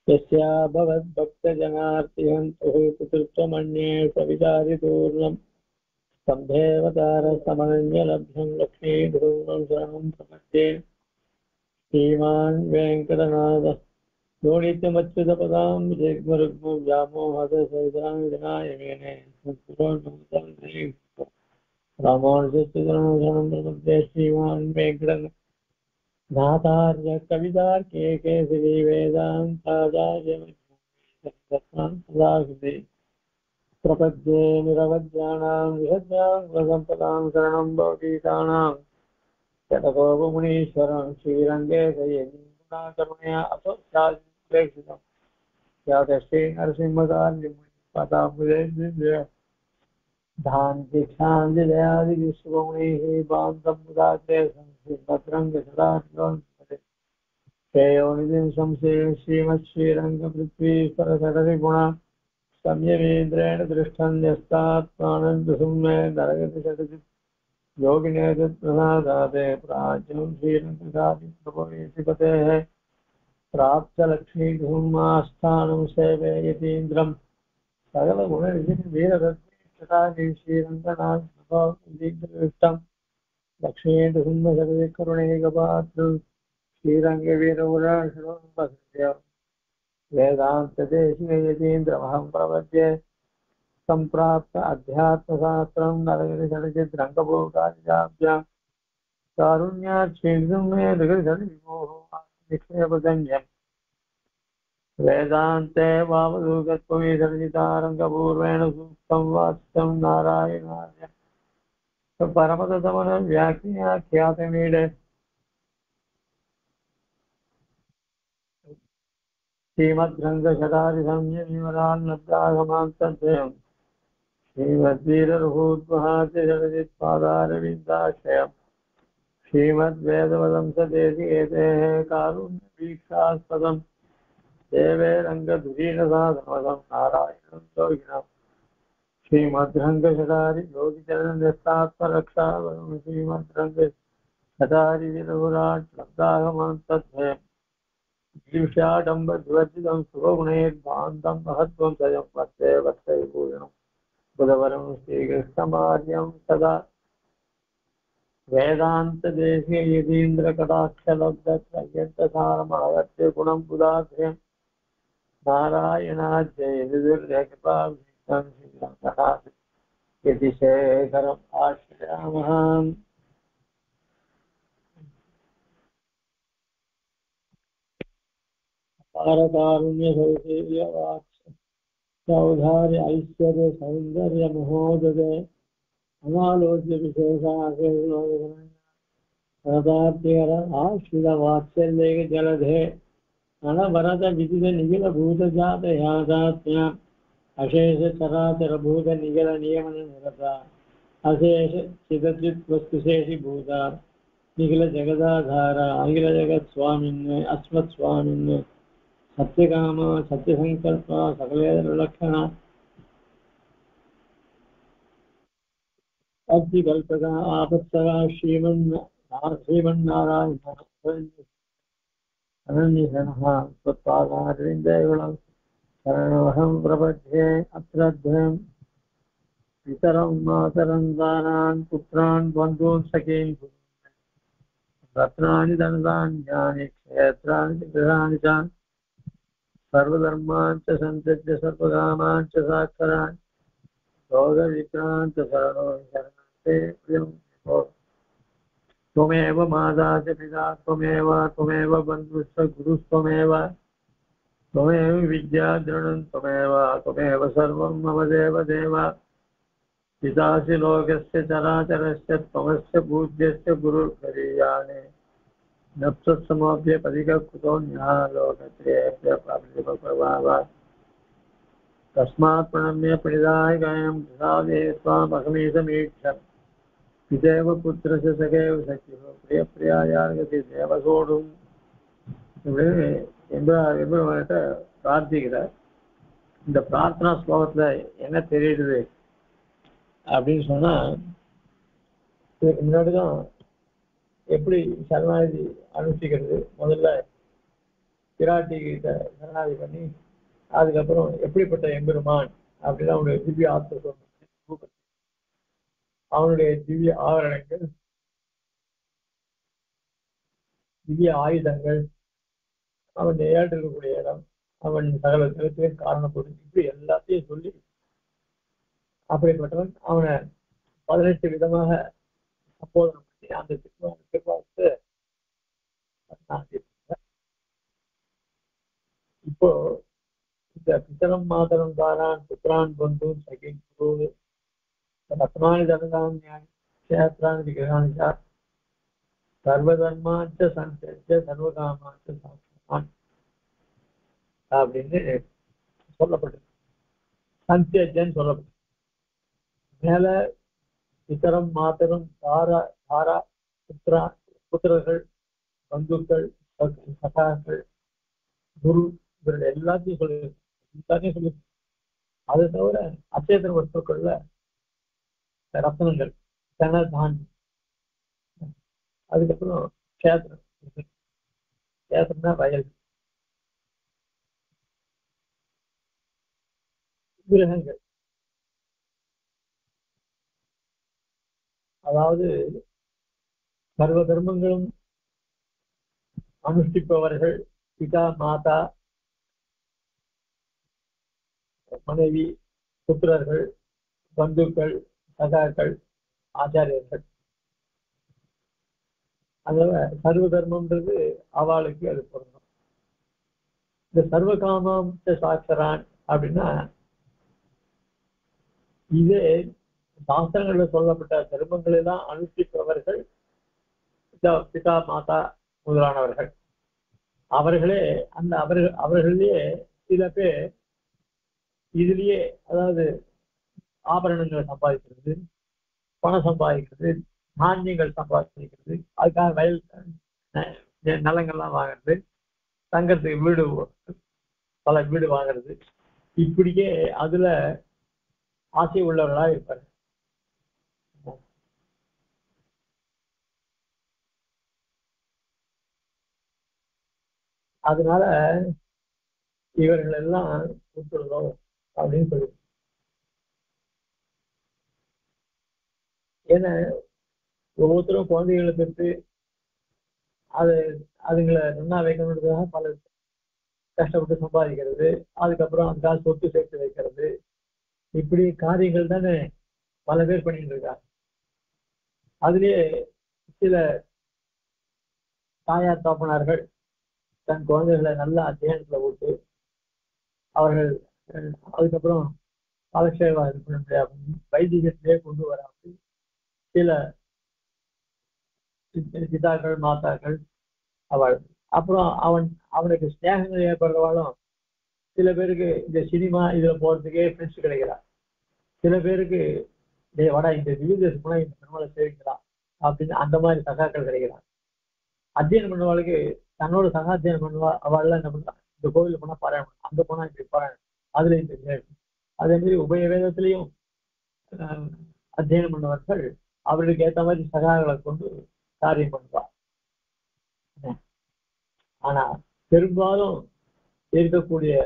यस्या भवद्भक्तजनार्तिहन्तुः पितृत्वमन्ये सवितारितूर्णम् सम्भेवतारसमन्यलभ्यं लक्ष्मीभूतं शरणं प्रपद्ये श्रीमान् वेङ्कटनाथः योनित्यमच्युतपदां जग्मरुग्मं व्यामोहदसहितां विनाय मेने रामानुजस्य प्रपद्ये श्रीमान् वेङ्कटनाथार्य कवितार्के केसरी वेदान्ताचार्य सदाहृदे प्रपद्ये निरवध्यानां विहद्यां वसम्पदां शरणं भवतीतानां शतकोपमुनीश्वरं श्रीरङ्गे सय्यदीनाकरुणया असोत्साहितं यादश्री नरसिंहकार्यं पदाम्बुजय धान्तिक्षान्तिदयादिविश्वमुनिः बान्धं मुदाग्रे संश्रीभद्रङ्गसदाशिवं श्रेयोनिधिं संशये श्रीमच्छ्रीरङ्गपृथ्वीश्वरसरसिगुणा संयमेन्द्रेण दृष्टं न्यस्तात्मानन्दसुम्ने नरगतिषटति योगिनेतत्प्रसादाते प्राच्यं श्रीरङ्गसादिप्रभवेशिपतेः प्राप्तलक्ष्मीगुह्मास्थानं सेवे यतीन्द्रं सकलगुणनिधिवीररत्नेष्टादि श्रीरङ्गनाथदीक्षं लक्ष्मीन्दुसुन्दरकरुणैकपात्रं श्रीरङ्गवीरपुराणशरणं वेदान्तदेशीयतीन्द्रमहं प्रपद्ये सम्प्राप्त अध्यात्मशास्त्रं नरगिरिषडजिद्रङ्गभूतादिजाभ्यां कारुण्याक्षेन्द्रं मे नृगरिषडिमोहनिक्षेपगण्यम् वेदान्ते वावधूतत्वमीशर्जितारङ्गपूर्वेण सूक्तं वाच्यं नारायणार्य परमतमनव्याख्यातमीडे श्रीमद्रङ्गशतादिसंयमिवरान्नब्दागमान्तद्वयम् श्रीमद्वीररघूद्महातिशरजित्पादारविन्दाश्रयम् श्रीमद्वेदवदंसदेशिकेतेः कारुण्यवीक्षास्पदम् देवे रङ्गधुरीणसाधनवदं नारायणं योगिनम् श्रीमद्रङ्गशतारि योगिचरणनिस्तात्मरक्षावरं श्रीमद्रङ्गशतारि लब्दागमान्तद्वयम् जीवशाडम्बध्वजितं सुगुणैर्भान्तं महत्त्वं सजं वत्से वत्सैपूर्णं बुधवरं श्रीकृष्णमार्यं सदा वेदान्तदेशीयतीन्द्रकटाक्षलब्धत्रयन्तसारमागत्य गुणं बुधाग्र्यं नारायणाद्यैर्कृपाभिषिक्तं श्रीरङ्गनाथ यतिशेखरम् आश्रयामः पारकारुण्यसौशील्यवाक्ष सौधार्य ऐश्वर्य सौन्दर्य महोदय अनालोच्य विशेषाशेषदार्थिकर आश्रित वात्सल्य जलधे अनवरत विदित निखिल भूत जात यादात्म्य अशेष चराचर भूत निखिल नियमन निरता अशेष चिदचित् वस्तुशेषि भूता निखिल जगदाधार अखिल जगत् स्वामिन्ने अस्मत् स्वामिन्ने सत्यकाम सत्यसंकल्प सकलक्षण अद्यकल्पका आपत्सरा श्रीमन्नारायण अनन्यशनः स्वत्पादारविन्दयुगलं शरणमहं प्रपद्ये अत्रद्वयं पितरं मातरं दानान् पुत्रान् बन्धून् सखीन् रत्नानि धनधान्यानि क्षेत्राणि च गृहाणि च सर्वधर्मान् च संत्यज्य सर्वकामान् च साक्षरान् रोगविक्रान्त शरणो शरणते प्रियं त्वमेव माता च पिता त्वमेव बन्धुश्च गुरुस्त्वमेव त्वमेव विद्याद्रढं त्वमेव सर्वं मम देव पितासि लोकस्य चराचरस्य त्वमस्य पूज्यस्य गुरुर्गरीयाणे नप्सत्समोऽप्य पदिककृतोऽन्यः लोकत्रयेभ्य प्राप्तिप्रभाव तस्मात् प्रणम्य प्रणिधाय कायं प्रसादे त्वामहमीशमीक्षम् पितेव पुत्रस्य सखेव सखिव प्रियप्रियायार्गति देवसोढुम् எம்பெருமான்கிட்ட பிரார்த்திக்கிறார். இந்த பிரார்த்தனா ஸ்லோகத்துல என்ன தெரியுது அப்படின்னு சொன்னா, இதுக்கு முன்னாடிதான் எப்படி சரணாகதி அனுஷ்டிக்கிறது, முதல்ல பிராட்டி கிட்ட சரணாதி பண்ணி அதுக்கப்புறம் எப்படிப்பட்ட எம்பெருமான் அப்படின்னு அவனுடைய திவ்ய ஆத்ம சொன்ன அவனுடைய திவ்ய ஆவரணங்கள், திவ்ய ஆயுதங்கள், அவன் ஏற்று இருக்கக்கூடிய இடம், அவன் சகல ஜெகத்திற்கு காரணப்படும், இப்படி எல்லாத்தையும் சொல்லி அப்படிப்பட்டவன் அவனை 18 விதமாக சம்போதனை பண்ணி அந்த திருவாரூரத்தை இப்போ இந்த பித்தரம் மாதரம் தாரான் புத்திரான் பந்து சகின் குரு ரத்னானி தனதான் கஷேத்ரான் விகிரகானிச்சா சர்வதர்மாச்ச சஞ்ச சர்வகாமாச்ச சாஸ்திரான் அப்படின்னு சொல்லப்பட்டது. சந்தியஜன்னு சொல்லப்பட்டது. மேல பித்தரம் மாதரம் தாரா தாரா புத்திரா புத்திரர்கள் பந்துக்கள் சகாக்கள் குரு இவர்கள் எல்லாத்தையும் சொல்லி அதை தவிர அச்சேதன வஸ்துக்கள்ல ரத்னங்கள் தனதான், அதுக்கப்புறம் கேத்திரம், கேத்திரம்னா வயல், விக்கிரகங்கள், அதாவது சர்வ தர்மங்களும் அனுஷ்டிப்பவர்கள் பிதா மாதா மனைவி புத்திரர்கள் பந்துக்கள் சகாக்கள் ஆச்சாரியர்கள். அதனால சர்வ தர்மம்ன்றது அவளுக்கு அது பொருந்தும். இந்த சர்வகாமம் சாஸ்திரான் அப்படின்னா இதே சாஸ்திரங்கள்ல சொல்லப்பட்ட தர்மங்களை எல்லாம் அனுஷ்டிப்பவர்கள் பிதா மாதா முதலானவர்கள். அவர்களே அந்த அவர்களே சில பேர் இதுலயே, அதாவது ஆபரணங்களை சம்பாதிக்கிறது, பணம் சம்பாதிக்கிறது, தானியங்கள் சம்பாதிக்கிறது, அதுக்காக வயல் நிலங்கள்லாம் வாங்குறது, தங்கறதுக்கு வீடு பல வீடு வாங்குறது, இப்படியே அதுல ஆசை உள்ளவர்களா இருப்பாரு. அதனால இவர்கள் எல்லாம் கூப்பிடணும் அப்படின்னு சொல்லி, ஏன்னா ஒவ்வொருத்தரும் குழந்தைகளை பெற்று அதுங்களை நல்லா வைக்கணுன்றதுக்காக பல கஷ்டப்பட்டு சம்பாதிக்கிறது, அதுக்கப்புறம் அதுக்காக சொத்து சேர்த்து வைக்கிறது, இப்படி காரியங்கள் தானே பல பேர் பண்ணிட்டு இருக்காங்க. அதுலயே சில தாயார் தோப்பனார்கள் தன் குழந்தைகளை நல்ல அத்தியானத்துல விட்டு அவர்கள் அதுக்கப்புறம் காலக்ஷேபம் இது பண்ண முடியாது வைதிகத்திலே கொண்டு வராமல் சில பிதாக்கள் மாதாக்கள் அவள் அப்புறம் அவனுக்கு ஸ்நேகங்கள் ஏற்படுறவாளும் சில பேருக்கு இந்த சினிமா இதுல போறதுக்கே ஃப்ரெண்ட்ஸ் கிடைக்கிறார். சில பேருக்கு வட இந்த விவிதேசம் போனா இந்த பெருமாளை சேவிக்கலாம் அப்படின்னு அந்த மாதிரி சகாக்கள் கிடைக்கிறார். அத்தியனம் பண்ணுவாளுக்கு தன்னோட சகாத்தியனம் பண்ணுவா, அவள் என்ன பண்ணா இந்த கோவில போனா பாராயணம், அங்க போனா இப்படி பாராயணம், அதுல இந்த அதே மாதிரி உபய வேதத்திலையும் அத்தியனம் பண்ணவர்கள் அவர்களுக்கு ஏற்ற மாதிரி சகாக்களை கொண்டு காரியம் பண்ணுவார். ஆனா பெரும்பாலும் இருக்கக்கூடிய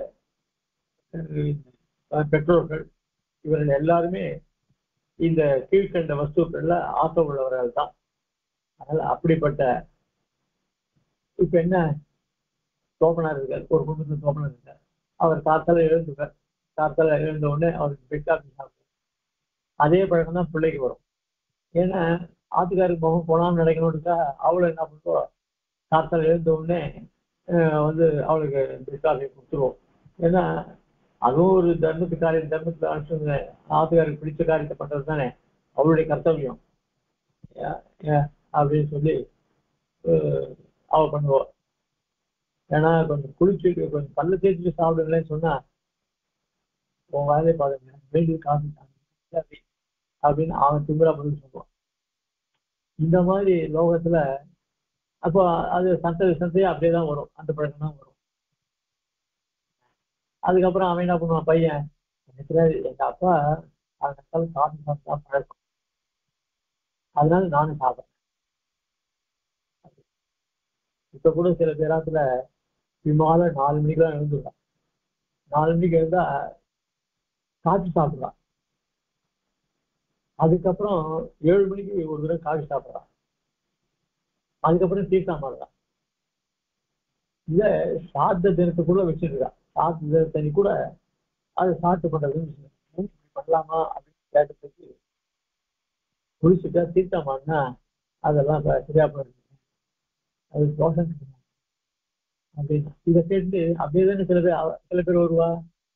பெற்றோர்கள் இவர்கள் எல்லாருமே இந்த கீழ்கண்ட வஸ்துக்கள்ல ஆசை உள்ளவர்கள் தான். அதனால அப்படிப்பட்ட இப்ப என்ன தோப்பனார் இருக்கார், ஒரு குடும்பத்துல தோப்பனார் இருக்கார், அவர் காத்தால எழுந்துக்கார், காத்தால எழுந்த உடனே அவருக்கு பெட்காப்பி சாப்பிடுவார். அதே பழக்கம் தான் பிள்ளைக்கு வரும். ஏன்னா ஆத்துக்காருக்கு முகம் போனான்னு நினைக்கணும்னுக்கா அவளும் என்ன பண்ணுவோம், காத்தால எழுந்த உடனே அவளுக்கு பெட்காப்பி கொடுத்துருவோம். ஏன்னா அதுவும் ஒரு தர்மத்துல அனுப்பிச்சு ஆத்துக்காருக்கு பிடிச்ச காரியத்தை பண்றது தானே அவளுடைய கர்த்தவியம் அப்படின்னு சொல்லி அவ பண்ணுவோம். ஏன்னா கொஞ்சம் குளிச்சுட்டு கொஞ்சம் பல்ல தேய்ச்சிட்டு சாப்பிடுங்களேன்னு சொன்னா உன் வேலையை பாருங்க மீண்டும் காசு அப்படின்னு அவன் திமுறா பதில் சொல்லுவான். இந்த மாதிரி லோகத்துல அப்போ அது சந்தையா அப்படியேதான் வரும், அந்த பழக்கம் தான் வரும். அதுக்கப்புறம் அவன் என்ன பண்ணுவான், பையன் எங்க அப்பா காசு சாப்பிட்டா பழக்கம், அதனால நானும் சாப்பிட்றேன். இப்ப கூட சில பேராத்துல விமால 4 மணிக்கு தான் எழுந்துடுறான். 4 மணிக்கு எழுந்தா காஃபி சாப்பிடுறான். அதுக்கப்புறம் 7 மணிக்கு ஒரு தடவை காஃபி சாப்பிடுறான். அதுக்கப்புறம் தீர்த்தம் மாறுறான். இத சாத்த தினத்துக்குள்ள வச்சிருக்கான். சாத்த தினத்தனி கூட அதை சாப்பிட்டு பண்றதுன்னு பண்ணலாமா அப்படின்னு கேட்டதுக்கு குளிச்சுட்டா தீர்த்தமானா அதெல்லாம் சரியா போயிருக்கு, அது தோஷம் அப்படின்னு இதை கேட்டு அப்படியே தானே சில பேர் வருவா.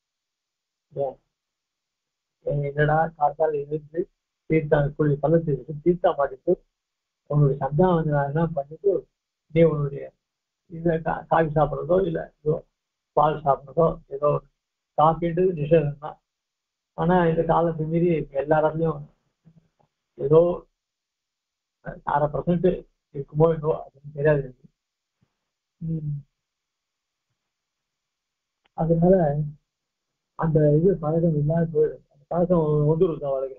என்னடா காத்தால் இருந்து குழி பள்ளத்துக்கு தீர்த்தா மாட்டிட்டு உன்னுடைய சந்தானம் பண்ணிட்டு நீ உன்னுடைய இதை காஃபி சாப்பிட்றதோ இல்லை ஏதோ பால் சாப்பிட்றதோ ஏதோ காஃபின்றது நிஷேதம் தான். ஆனா இந்த காலத்து மீறி எல்லா இடத்துலையும் ஏதோ 1/2% இருக்குமோ என்னவோ அப்படின்னு தெரியாது. அதனால அந்த இது பழக்கம் இல்லாத போயிடும், அந்த பழக்கம் வந்துருக்கும் அவளுக்கு.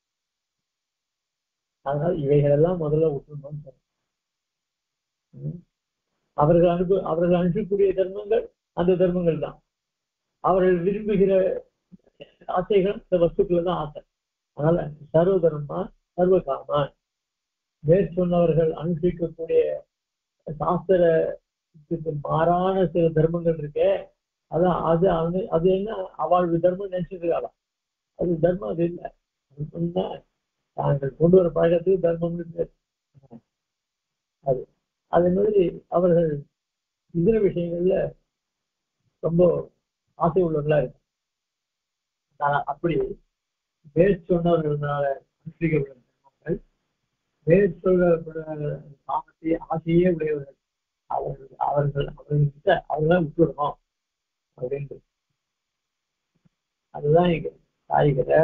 அதனால இவைகள் எல்லாம் முதல்ல விட்டுருணும்னு சொல்றேன். அவர்கள் அனுப்பக்கூடிய தர்மங்கள் அந்த தர்மங்கள் தான். அவர்கள் விரும்புகிற ஆசைகள் இந்த வஸ்துக்கள் தான் ஆசை. அதனால சர்வ தர்மா சர்வ காமா. மேற்சொன்னவர்கள் அனுஷ்டிக்கக்கூடிய சாஸ்திரத்துக்கு மாறான சில தர்மங்கள் இருக்கு. அதான் அது என்ன அவளுடைய தர்மம் நினைச்சிட்டு இருக்காளாம். அது தர்மம் அது இல்லை. அது சொன்னா தாங்கள் கொண்டு வர பழக்கத்துக்கு தர்மம்னு பேர். அது அதே மாதிரி அவர்கள் இதர விஷயங்கள்ல ரொம்ப ஆசை உள்ளவர்களா இருக்கு. அப்படி பேர் சொன்னவர்களால அனுஷ்டிக்கப்படும் தர்மங்கள், பேர் சொல்ல ஆசையே உடையவர்கள் அவர்கள்கிட்ட அவர்களாம் விட்டுவிடணும் அப்படின்ட்டு. அதுதான் இங்க தாய்கிற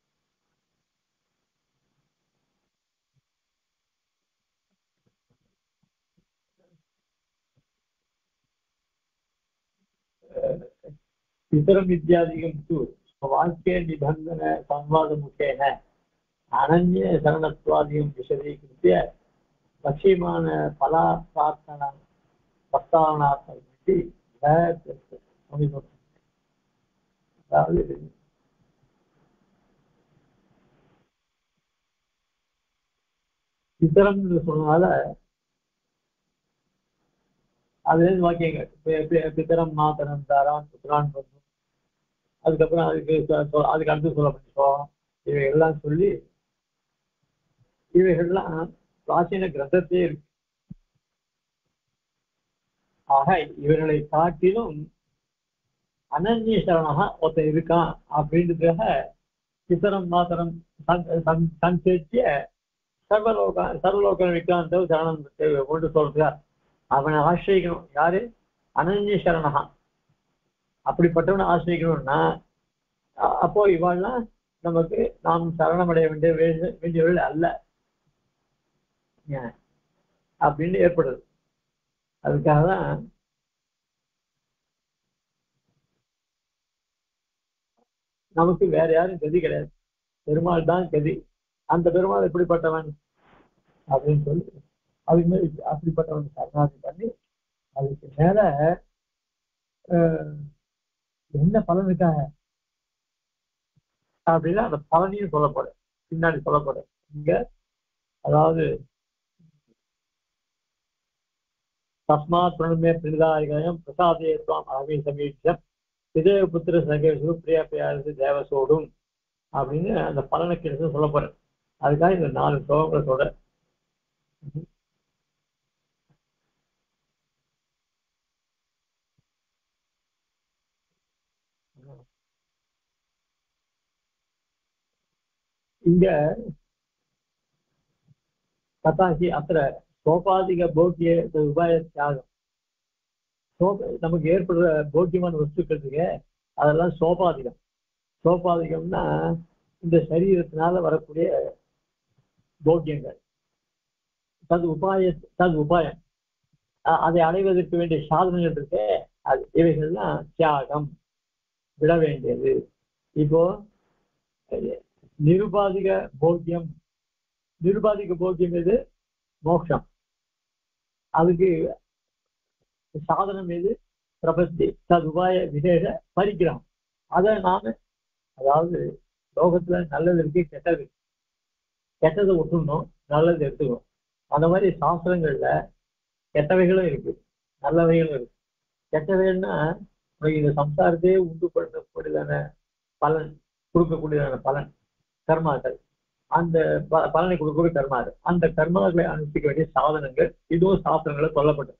इतरम् इत्यादिकं तु वाक्ये निबन्धन संवादमुखेन अनन्य शरणत्वादिकं विशदीकृत्य लक्ष्यमाण फलाप्रार्थना प्रस्तावनार्थमिति அதாவது இத்தரம் சொன்னதால அதுல இருந்து வாக்கியங்கள் பித்தரம் மாத்தரம் தாரான் புத்திரான் பந்தும், அதுக்கப்புறம் அதுக்கு அடுத்து சொல்லப்பட்டோம். இவை எல்லாம் சொல்லி இவைகள்லாம் பிராச்சீன கிரந்தத்தே இருக்கு. ஆக இவர்களை காட்டிலும் அனன்ய சரணா ஒருத்தன் இருக்கான் அப்படின்றதுக்காக பித்தரம் மாத்திரம் சஞ்சேத்திய சர்வலோக விக்ராந்த சரணம் கொண்டு சொல்றா. அவனை ஆசிரியக்கணும். யாரு? அனன்ய சரணா. அப்படிப்பட்டவனை ஆசிரியக்கணும்னா அப்போ இவாள்லாம் நமக்கு நாம் சரணமடைய வேண்டியவர்கள் அல்ல அப்படின்னு ஏற்படுது. அதுக்காக தான் நமக்கு வேற யாரும் கதி கிடையாது, பெருமாள் தான் கதி. அந்த பெருமாள் எப்படிப்பட்டவன் அப்படின்னு சொல்லி அதுக்கு மேல அப்படிப்பட்டவன் சரணாதி பண்ணி அதுக்கு மேல என்ன பலனுக்காக அப்படின்னா அந்த பலனையும் சொல்லப்படும், பின்னாடி சொல்லப்படும். இங்க அதாவது தஸ்மாத் பிரணமே பிரிதாரிகம் பிரசாதேத்வாம் அகமே சமீட்சம் விஜய புத்திர சகேஷு பிரியா பிரியாரசு தேவசோடும் அப்படின்னு அந்த பலனை கிடைச்சு சொல்ல போறேன். அதுக்காக இந்த 4 ஸ்லோகங்களை சொல்ற. இங்க கதாசி அத்த சோபாதிக போக்கிய உபாய தியாகம். நமக்கு ஏற்படுற போக்கியமான வஸ்துக்கள் இருக்கு, அதெல்லாம் சோபாதிகம். சோபாதிகம்னா இந்த சரீரத்தினால வரக்கூடிய போக்கியங்கள். தது உபாயம் அதை அடைவதற்கு வேண்டிய சாதனங்கள் இருக்கு. அது இவைகள்லாம் தியாகம், விட வேண்டியது. இப்போ நிருபாதிக போக்கியம், நிருபாதிக போக்கியம் எது? மோட்சம். அதுக்கு சாதனம் எது? பிரபத்தி ததுபாய விசேஷ பரிகிரகம். அதை நாம அதாவது லோகத்துல நல்லது இருக்கு கெட்டது, கெட்டதை விட்டுணும் நல்லது எடுத்துக்கணும். அந்த மாதிரி சாஸ்திரங்கள்ல கெட்டவைகளும் இருக்கு நல்லவைகளும் இருக்கு. கெட்டவைகள்னா உனக்கு இந்த சம்சாரத்தையே உண்டு பண்ணக்கூடியதான பலன் கொடுக்கக்கூடியதான பலன் கர்மாக்கள், அந்த பலனை கொடுக்கக்கூடிய கர்மாக்கள், அந்த கர்மாக்களை அனுஷ்டிக்க வேண்டிய சாதனங்கள் இதுவும் சாஸ்திரங்களை சொல்லப்பட்டது.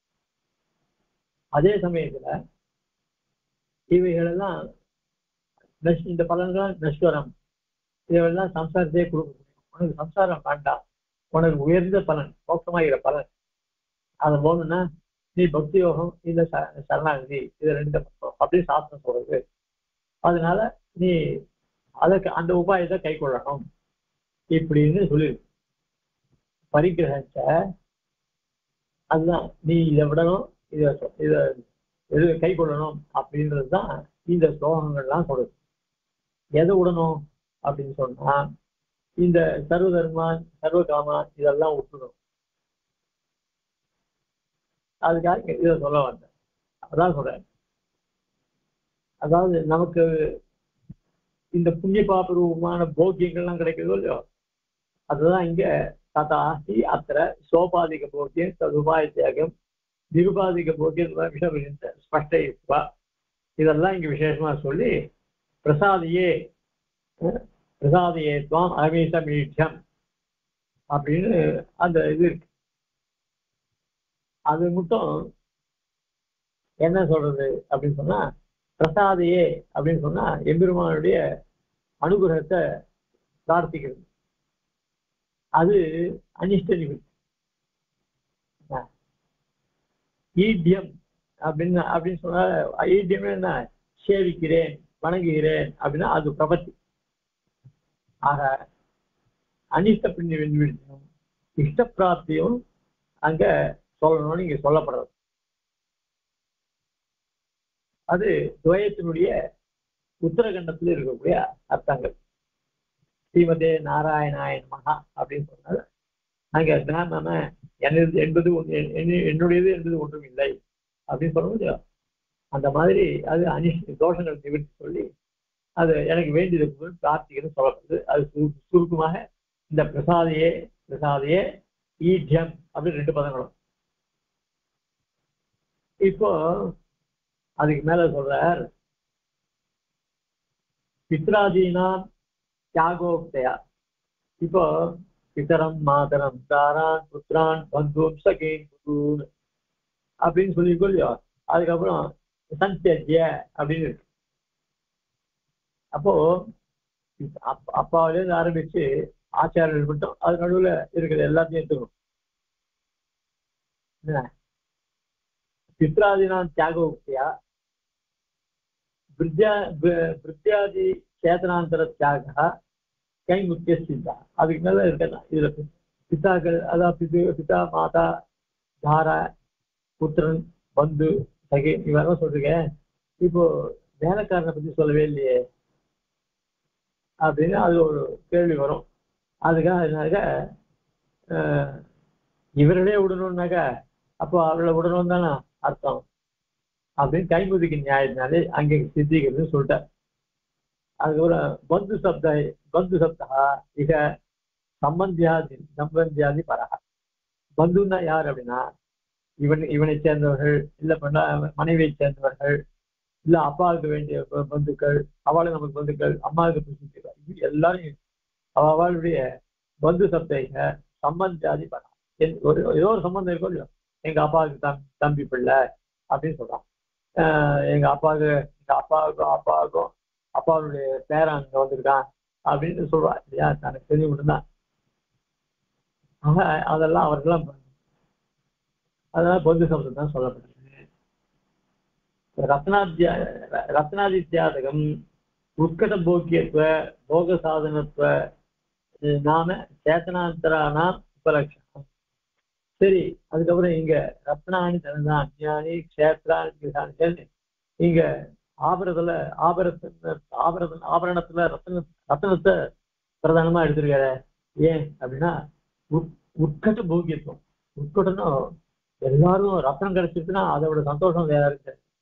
அதே சமயத்துல இவைகளெல்லாம் இந்த பலன்கள் நஷ்வரம், இவைகள்லாம் சம்சாரத்தையே கொடுக்கக்கூடிய, உனக்கு சம்சாரம் வேண்டாம், உனக்கு உயர்ந்த பலன் மோட்சமாகிற பலன் அதை போகணும்னா நீ பக்தி யோகம் இந்த சரணாகதி இது ரெண்டு அப்படின்னு சாஸ்திரம் சொல்றது. அதனால நீ அதற்கு அந்த உபாயத்தை கை கொள்ளணும் இப்படின்னு சொல்லியிருக்கு. பரிகிரகத்தை அதுதான் நீ இதை விடணும், இதை கை கொள்ளணும் அப்படின்றதுதான் இந்த ஸ்லோகங்கள்லாம் சொல்றது. எதை விடணும் அப்படின்னு சொன்னா இந்த சர்வ தர்மான் சர்வ காமான் இதெல்லாம் விட்டுணும். அதுக்காக இதை சொல்ல வந்தேன். அதான் சொல்றேன். அதாவது நமக்கு இந்த புண்ணிய பாபரூபமான போக்கியங்கள்லாம் கிடைக்கிறதோ இல்லையோ, அதுதான் இங்க ததாசி அத்திர சோபாதிக போக்கியம் ததுபாய தியாகம் நிருபாதிக போக்கியம் விஷயம் ஸ்பஷ்டா இதெல்லாம் இங்க விசேஷமா சொல்லி பிரசாதியே துவாம் அகமீச மீட்சம் அப்படின்னு அந்த இது இருக்கு. அது மட்டும் என்ன சொல்றது அப்படின்னு சொன்னா பிரசாதையே அப்படின்னு சொன்னா எம்பெருமானுடைய அனுகிரகத்தை பிரார்த்திக்கிறது. அது அனிஷ்ட நிவர்த்தி. ஈட்டியம் அப்படின்னு சொன்னா ஈட்டியம் என்ன, சேவிக்கிறேன் வணங்குகிறேன் அப்படின்னா அது பிரபத்தி. ஆக அனிஷ்ட நிவர்த்தியும் இஷ்ட பிராப்தியும் அங்க சொல்லணும்னு இங்க சொல்லப்படுறது. அது துவயத்தினுடைய உத்தரகண்டத்தில் இருக்கக்கூடிய அர்த்தங்கள். ஸ்ரீமதே நாராயணாய நமஹ அப்படின்னு சொன்னால அங்க நம்ம என்பது என்னுடையது என்பது ஒன்றும் இல்லை அப்படின்னு சொல்ல முடியும். அந்த மாதிரி அது தோஷங்கள் நிவர்த்தி சொல்லி அது எனக்கு வேண்டியது பிரார்த்திகன்னு சொல்லப்படுது. அது சுருக்கமாக இந்த பிரசாதையே ஈட்டியம் அப்படின்னு ரெண்டு பதங்களும். இப்போ அதுக்கு மேல சொல்றார் பித்ராதீனாம் தியாகோக்தையா. இப்போ பிதரம் மாதரம் தாரான் புத்திரான் பந்தூன் சகீன் அப்படின்னு சொல்லியிருக்கோம் இல்லையோ, அதுக்கப்புறம் சந்திய அப்படின்னு இருக்கு. அப்போ அப்பாவிலேருந்து ஆரம்பிச்சு ஆச்சாரியர்கள் மட்டும் அது நடுவுல இருக்கிற எல்லாத்தையும் எடுத்துக்கணும். பித்ராதீனாம் தியாகோக்தியா பிருத்தியாதி சேதனாந்தர தியாக கை முக்கிய சித்தா. அதுக்கு மேல இருக்கலாம். இதுல பிதாக்கள் அதாவது பிதா மாதா தாரா புத்திரன் பந்து சகி இவரெல்லாம் சொல்றீங்க. இப்போ வேலைக்காரனை பத்தி சொல்லவே இல்லையே அப்படின்னு அது ஒரு கேள்வி வரும். அதுக்காக இவர்களே விடணும்னாக்கா அப்போ அவர்களை விடணும் தானே அர்த்தம் அப்படின்னு கைமுதிக்கு நியாயத்தினாலே அங்கே சித்திக்கிறது சொல்லிட்டார். அதுக்கப்புறம் பந்து சப்தா இக சம்பந்தியாதி பரகா. பந்துன்னா யார் அப்படின்னா இவனை சேர்ந்தவர்கள், இல்ல மனைவியை சேர்ந்தவர்கள், இல்ல அப்பாவுக்கு வேண்டிய பந்துக்கள், அவளும் நமக்கு பந்துக்கள், அம்மாவுக்கு இது எல்லாரும் அவளுடைய பந்து சப்தைக சம்பந்தியாதி பரகா. ஏதோ ஒரு சம்பந்தம் இருக்கும் இல்லையோ, எங்க அப்பாவுக்கு தம்பி பிள்ளை அப்படின்னு சொல்றான். எங்க அப்பாவுக்கும் அப்பாவுடைய பேரன் அங்க வந்திருக்கான் அப்படின்னு சொல்றா இல்லையா, எனக்கு தெரிஞ்சு மட்டும்தான். அதெல்லாம் அவர்களெல்லாம் அதெல்லாம் பந்து சப்தம் தான் சொல்லப்படுது. ரத்னாதித்யாதகம் உட்கட போக்கியத்துவ போக சாதனத்துவ நாம சேத்தனாந்தரானாம் உபலட்சணம். சரி, அதுக்கப்புறம் இங்க ரத்னானி தனதான் அஞ்ஞானி கஷேத்ரானி இங்க ஆபரணத்துல ரத்தனத்தை பிரதானமா எடுத்திருக்கார. ஏன் அப்படின்னா உட்கட்ட போக்கியத்துவம். உட்கட்டணும் எல்லாரும் ரத்தனம் கிடைச்சிருக்குன்னா அதோட சந்தோஷம் வேற இருக்கு.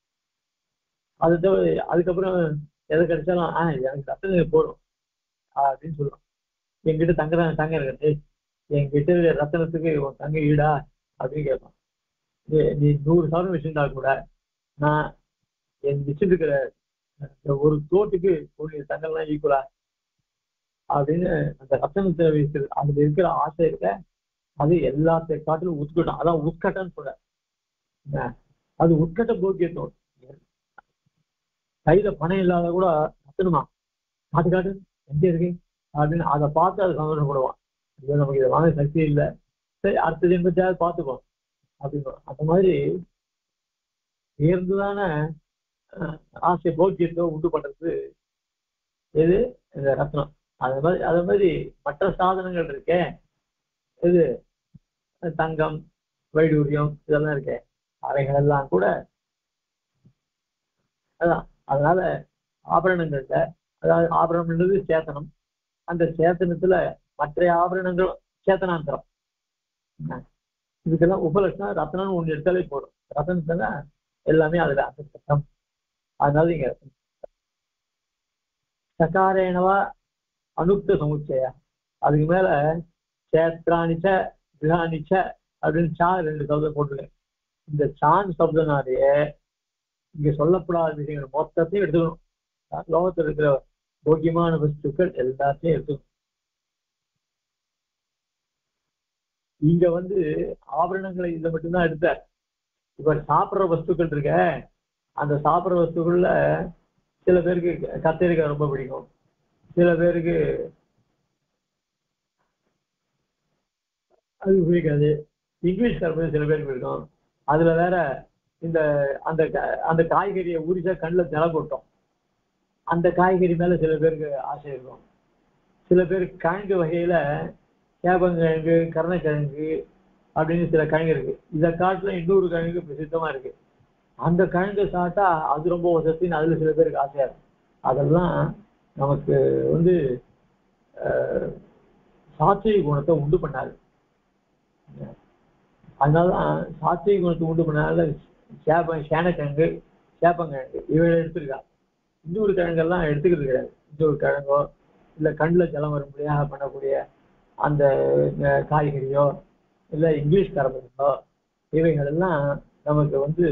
அது தவிர அதுக்கப்புறம் எதை கிடைச்சாலும் எனக்கு ரத்தம் போடும் அப்படின்னு சொல்லுவான். என்கிட்ட தங்க இருக்கிறது, என்கிட்ட ரத்தனத்துக்கு உன் தங்க ஈடா அப்படின்னு கேட்பான். நீ 100 சவரன் வச்சிருந்தா கூட நான் என் வச்சிருக்கிற ஒரு தோட்டுக்கு ஒரு தங்கம்லாம் ஈக்குவலா அப்படின்னு அந்த ரத்தனத்தை வைக்கிறது. அதுல இருக்கிற ஆசை இருக்க அது எல்லாத்தையும் காட்டிலும் உட்கட்டம். அதான் உட்கட்டம்னு சொல்ற. அது உட்கட்ட போக்கியத்தோம். கையில பணம் இல்லாத கூட ரத்தனமா காட்டு காட்டு எங்க இருக்கு அப்படின்னு அதை பார்த்து அது சந்தோஷப்படுவான். ஐயோ நமக்கு இதை வாங்க சக்தி இல்லை, சரி அடுத்த ஜென்மத்தையாவது பார்த்துப்போம் அப்படின்னு. அந்த மாதிரி உயர்ந்துதான ஆசை போக்கியத்தை உண்டு பண்றது எது இந்த ரத்னம். அது மாதிரி மற்ற சாதனங்கள் இருக்கே, இது தங்கம் வைடூரியம் இதெல்லாம் இருக்கே, அவைகள் எல்லாம் கூட அதான். அதனால ஆபரணங்கள்ல, அதாவது ஆபரணம்ன்றது சேத்தனம், அந்த சேத்தனத்துல மற்ற ஆபரணங்களும் சேத்தனாந்தரம். இதுக்கெல்லாம் உபலட்சணம் ரத்னம் ஒண்ணு எடுத்தாலே போடும். ரத்தனத்துல எல்லாமே அதுல அர்த்தம். அதனால இங்க சகாரேனவா அனுக்த சமுச்சய, அதுக்கு மேல சேத்ராணிச்ச கிரகாணிச்ச அப்படின்னு சா 2 சப்தம் போட்டுருக்கேன். இந்த சான் சப்தனாலேயே இங்க சொல்லப்படாத விஷயங்கள் மொத்தத்தையும் எடுத்துக்கணும். லோகத்தில் இருக்கிற போக்கியமான வஸ்துக்கள் எல்லாத்தையும் எடுத்துக்கணும். இங்க ஆபரணங்களை இதை மட்டும்தான் எடுத்த. இப்ப சாப்பிட்ற வஸ்துக்கள் இருக்க, அந்த சாப்பிட்ற வஸ்துக்கள்ல சில பேருக்கு கத்திரிக்காய் ரொம்ப பிடிக்கும், சில பேருக்கு அது பிடிக்காது. இங்கிலீஷ் கரும்பு சில பேருக்கு பிடிக்கும். அதுல வேற இந்த அந்த அந்த காய்கறியை உரிச்சா கண்ணில் ஜலம் கொட்டும். அந்த காய்கறி மேல சில பேருக்கு ஆசை இருக்கும். சில பேருக்கு கிழங்கு வகையில சேப்பங்கிழங்கு, கருணக்கிழங்கு அப்படின்னு சில கிழங்கு இருக்கு. இதை காட்டுல இன்னொரு கிழங்கு பிரசித்தமா இருக்கு. அந்த கிழங்கு சாப்பிட்டா அது ரொம்ப வசத்தின்னு அதுல சில பேருக்கு ஆசையா இருக்கும். அதெல்லாம் நமக்கு சாத்விக குணத்தை உண்டு பண்ணாது. அதனாலதான் சாத்விக குணத்தை உண்டு பண்ணால சேனக்கிழங்கு, சேப்பங்கிழங்கு இவங்க எடுத்துருக்கா. இன்னொரு கிழங்கெல்லாம் எடுத்துக்கிறது கிடையாது. இன்னொரு கிழங்கோ இல்லை கண்ணில் ஜலம் வரும்படியாக பண்ணக்கூடிய அந்த காய்கறியோ இல்லை இங்கிலீஷ் கரம்போ இவைகள் எல்லாம் நமக்கு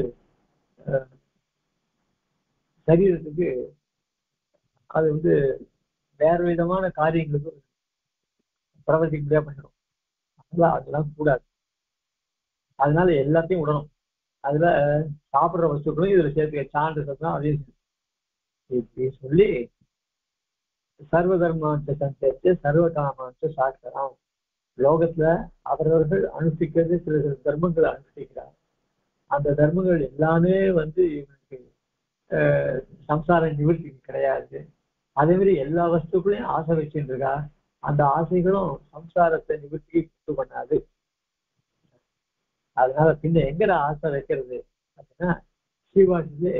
சரீரத்துக்கு அது வேற விதமான காரியங்களுக்கு பிரவர்த்திக்க முடியாது பண்ணிடும். அதெல்லாம் கூடாது. அதனால எல்லாத்தையும் விடணும். அதுல சாப்பிட்ற வஸ்துக்களும் இதுல சேர்த்து சான்று சத்தம் அதையும் இப்படி சொல்லி சர்வ தர்மாந்த சந்தேச்சு சர்வ காமாந்த சாஸ்திரம். லோகத்துல அவரவர்கள் அனுஷ்டிக்கிறது சில சில தர்மங்களை அனுஷ்டிக்கிறார். அந்த தர்மங்கள் எல்லாமே இவனுக்கு சம்சார நிவர்த்திக்கு கிடையாது. அதே மாதிரி எல்லா வஸ்துக்களையும் ஆசை வச்சுட்டு இருக்கா. அந்த ஆசைகளும் சம்சாரத்தை நிவர்த்திக்கு கொண்டு பண்ணாது. அதனால பின்ன எங்கட ஆசை வைக்கிறது அப்படின்னா ஸ்ரீவாசிலே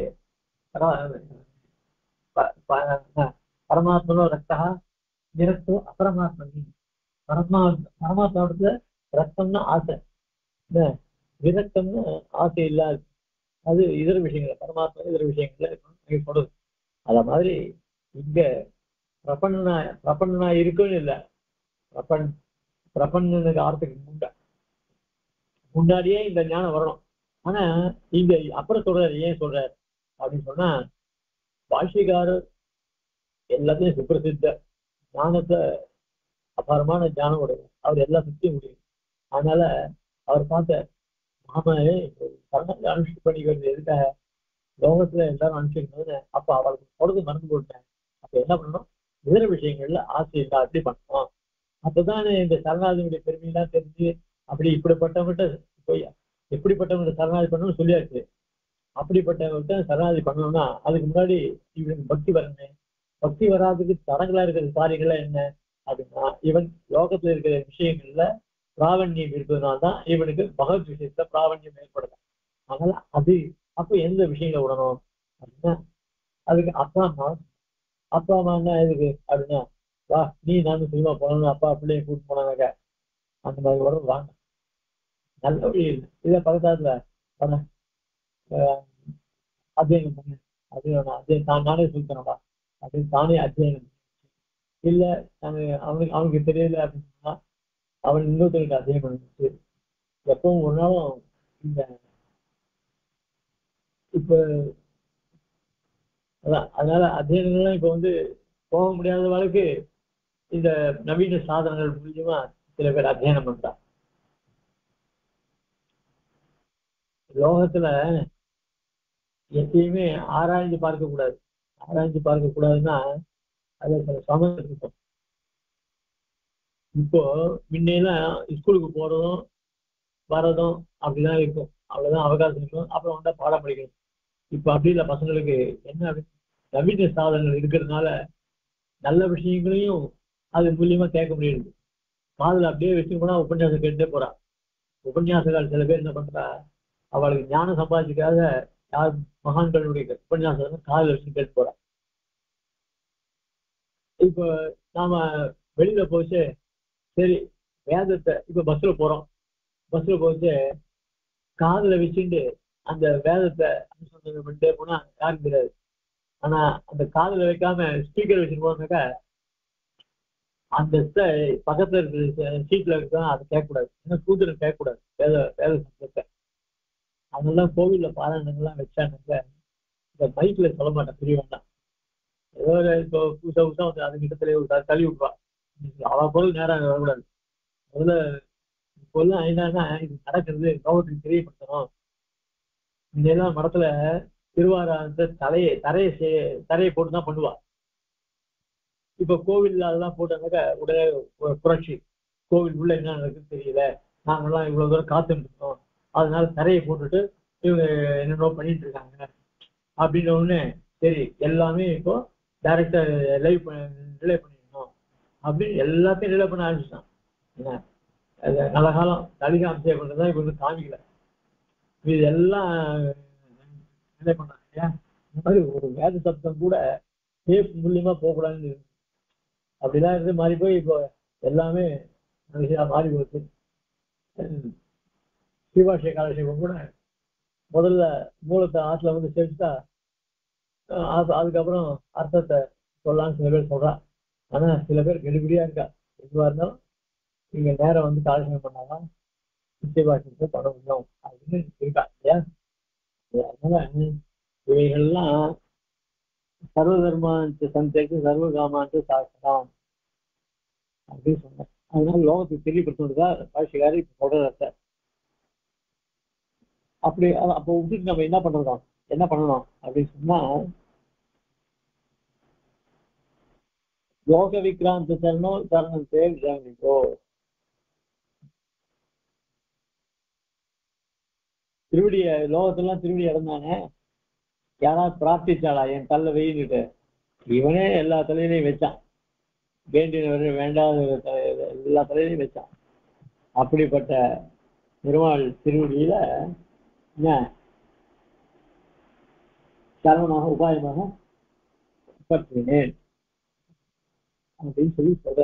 பரமாத்மனோ ரத்தா நிரத்தோ அபரமாத்மனி. பரமாத்மாவிடத்துல ரத்தம்னு ஆசை, விரக்தம்னு ஆசை இல்லாது. அது இதர விஷயங்கள், பரமாத்மா இதர விஷயங்கள்ல சொல்றது. அத மாதிரி இங்க பிரபன்னா இருக்குன்னு இல்லை. பிரபன்னனுக்கு ஆர்த்தத்துக்கு முன்னாடியே இந்த ஞானம் வரணும். ஆனா இங்க அப்புறம் சொல்றாரு. ஏன் சொல்றாரு அப்படின்னு சொன்னா, பாஷ்யக்காரர் எல்லாத்தையும் சுப்பிரசித்த ஞானத்தை அபாரமான ஞானம் உடையவர். அவர் எல்லாம் சுத்தி முடியும். அதனால அவர் பார்த்த நாம சரணத்தை அனுஷ்டி பண்ணிக்கிறது எதுக்காக, லோகத்துல எல்லாரும் அனுஷ்டிக்கணும்னு. அப்ப அவருக்கு பொழுது மறந்து போட்டேன். அப்ப என்ன பண்ணணும், இதர விஷயங்கள்ல ஆசை இல்லை அப்படி பண்ணணும். அப்பதான் இந்த சரணாதியுடைய பெருமையெல்லாம் தெரிஞ்சு அப்படி இப்படிப்பட்டவங்கிட்ட போய் எப்படிப்பட்டவங்க சரணாதி பண்ணணும்னு சொல்லியாச்சு. அப்படிப்பட்டவங்கிட்ட சரணாதி பண்ணணும்னா அதுக்கு முன்னாடி இவனுக்கு பக்தி வரணும். பக்தி வராதுக்கு தடங்களா இருக்கிற காரியங்கள்லாம் என்ன அப்படின்னா, இவன் லோகத்துல இருக்கிற விஷயங்கள்ல பிராவண்யம் இருப்பதுனால்தான் இவனுக்கு பகவத் விஷயத்துல பிராவண்யம் ஏற்படுது. அதனால அது அப்ப எந்த விஷயங்களை விடணும் அப்படின்னா, அதுக்கு அப்பா அம்மா எதுக்கு அப்படின்னா, வா நீ நானும் சினிமா போனோம்னு அப்பா பிள்ளைய கூட்டு போனாங்க அந்த மாதிரி உடம்பு வாங்க நல்ல வழி இல்லை. இதை பக்கத்தாத்துல அத்தியனம் பண்ணு அது நானே சொல்லித்தரவா அப்படின்னு தானே அத்தியனம் இல்ல அவனுக்கு தெரியல அப்படின்னு சொன்னா அவன் இன்னொருத்தருக்கு அத்தியனம் பண்ணிச்சு. எப்பவும் ஒரு நாளும் இந்த இப்ப அதனால அத்தியனங்கள்லாம் இப்ப போக முடியாத அளவுக்கு இந்த நவீன சாதனங்கள் மூலியமா சில பேர் அத்தியனம் பண்றா. லோகத்துல எப்பயுமே ஆராய்ந்து பார்க்க கூடாது. ஆராய்ந்து பார்க்க கூடாதுன்னா அது சில சமயம் இருக்கும். இப்போ முன்னெல்லாம் ஸ்கூலுக்கு போறதும் வரதும் அப்படிதான் இருக்கும், அவ்வளவுதான் அவகாசம் இருக்கும். அப்புறம் பாடம் படிக்கணும். இப்ப அப்படி இல்லை. பசங்களுக்கு என்ன நவீன சாதனங்கள் இருக்கிறதுனால நல்ல விஷயங்களையும் அது மூலியமா கேட்க முடியுது. காதுல அப்படியே வச்சு போனா உபன்யாசம் கேட்டுட்டே போறான். உபன்யாசகால் சில பேர் என்ன பண்றா, அவளுக்கு ஞானம் சம்பாதிச்சுக்காக யார் மகான்களுடைய உபன்யாசம் காதுல வச்சு கேட்டு போறா. இப்ப நாம வெளியில போச்சு, சரி வேதத்தை இப்ப பஸ்ல போறோம், பஸ்ல போச்சு காதுல வச்சுட்டு அந்த வேதத்தை அனுசந்தனம் பண்ணிட்டே போனா யாருக்கு தெரியாது. ஆனா அந்த காதுல வைக்காம ஸ்பீக்கர் வச்சுட்டு போனாக்கா அந்த பக்கத்துல இருக்கிற சீட்ல இருக்கா அதை கேட்கக்கூடாது. ஏன்னா சூத்திரம் கேட்கக்கூடாது வேத வேத சப்தத்தை. அதெல்லாம் கோவில்ல பாராயணங்கள்லாம் வச்சாங்க. இந்த மைக்ல சொல்ல மாட்டேன், தெரிய வேண்டாம். ஏதோ இப்போ புதுசா புதுசா அது கிட்டத்துல தள்ளி விட்டுவா. அவ பொருள் நேரம் வரக்கூடாது. முதல்ல இப்போல்லாம் என்னன்னா இது நடக்கிறது கவர்மெண்ட் தெரியப்படுத்தணும். இதெல்லாம் மடத்துல திருவாராந்த தரையை போட்டுதான் பண்ணுவா. இப்ப கோவில் அதெல்லாம் போட்டாங்க உடனே புரட்சி. கோவில் உள்ள என்ன நடக்குன்னு தெரியல, நாங்கெல்லாம் இவ்வளவு தூரம் காத்துட்டு இருக்கோம், அதனால தரையை போட்டுட்டு இவங்க என்னென்னோ பண்ணிட்டு இருக்காங்க அப்படின்ற உடனே சரி எல்லாமே இப்போ டைரக்டா ரிலே பண்ணிடணும் அப்படின்னு எல்லாத்தையும் ரிலே பண்ண ஆரம்பிச்சிட்டான். என்ன நல்ல காலம் தலிகாம்சே பண்றதுதான் இப்ப காமிக்கல, இது எல்லாம் ரிலே பண்ணாங்க இல்லையா. இந்த மாதிரி ஒரு வேத சப்தம் கூட டேப் மூலியமா போகக்கூடாதுன்னு அப்படிலாம் இருந்து மாறி போய் இப்போ எல்லாமே மாறி போச்சு. ஸ்ரீபாஷ்ய காலட்சேபம் கூட முதல்ல மூலத்தை ஆற்றுல சேர்த்துட்டா அதுக்கப்புறம் அர்த்தத்தை சொல்லலாம்னு சில பேர் சொல்றா. ஆனா சில பேர் கெடுபடியா இருக்கா. எதுவா இருந்தாலும் நீங்க நேரம் காலட்சேபம் பண்ணாதான் ஸ்ரீபாஷ்யத்தை பண்ண முடியும் அப்படின்னு இருக்கா இல்லையா. அதனால இவைகள்லாம் சர்வ தர்மான் சந்தேக்கு சர்வ காமான் சாஸ்திரம் அப்படின்னு சொன்னேன். அதனால லோகத்துக்கு தெரியப்படுத்துறதுதான் பாஷிகாரி சொல்றத. அப்படி அப்போ விட்டுட்டு நம்ம என்ன பண்ணணும் அப்படின்னு சொன்னா, யோக விக்ராந்த சரணம் தேவையோ திருவடிய லோகத்தெல்லாம் திருவடி இறந்தானே, யாராவது பிரார்த்திச்சாளா என் தள்ள வெயின்னுட்டு, இவனே எல்லா தலையிலையும் வச்சான். வேண்டினவர் வேண்டாத எல்லா தலையிலையும் வச்சான். அப்படிப்பட்ட பெருமாள் திருவடியில என்ன சரணமாக உபாயமாக பற்றினேன் அப்படின்னு சொல்ற.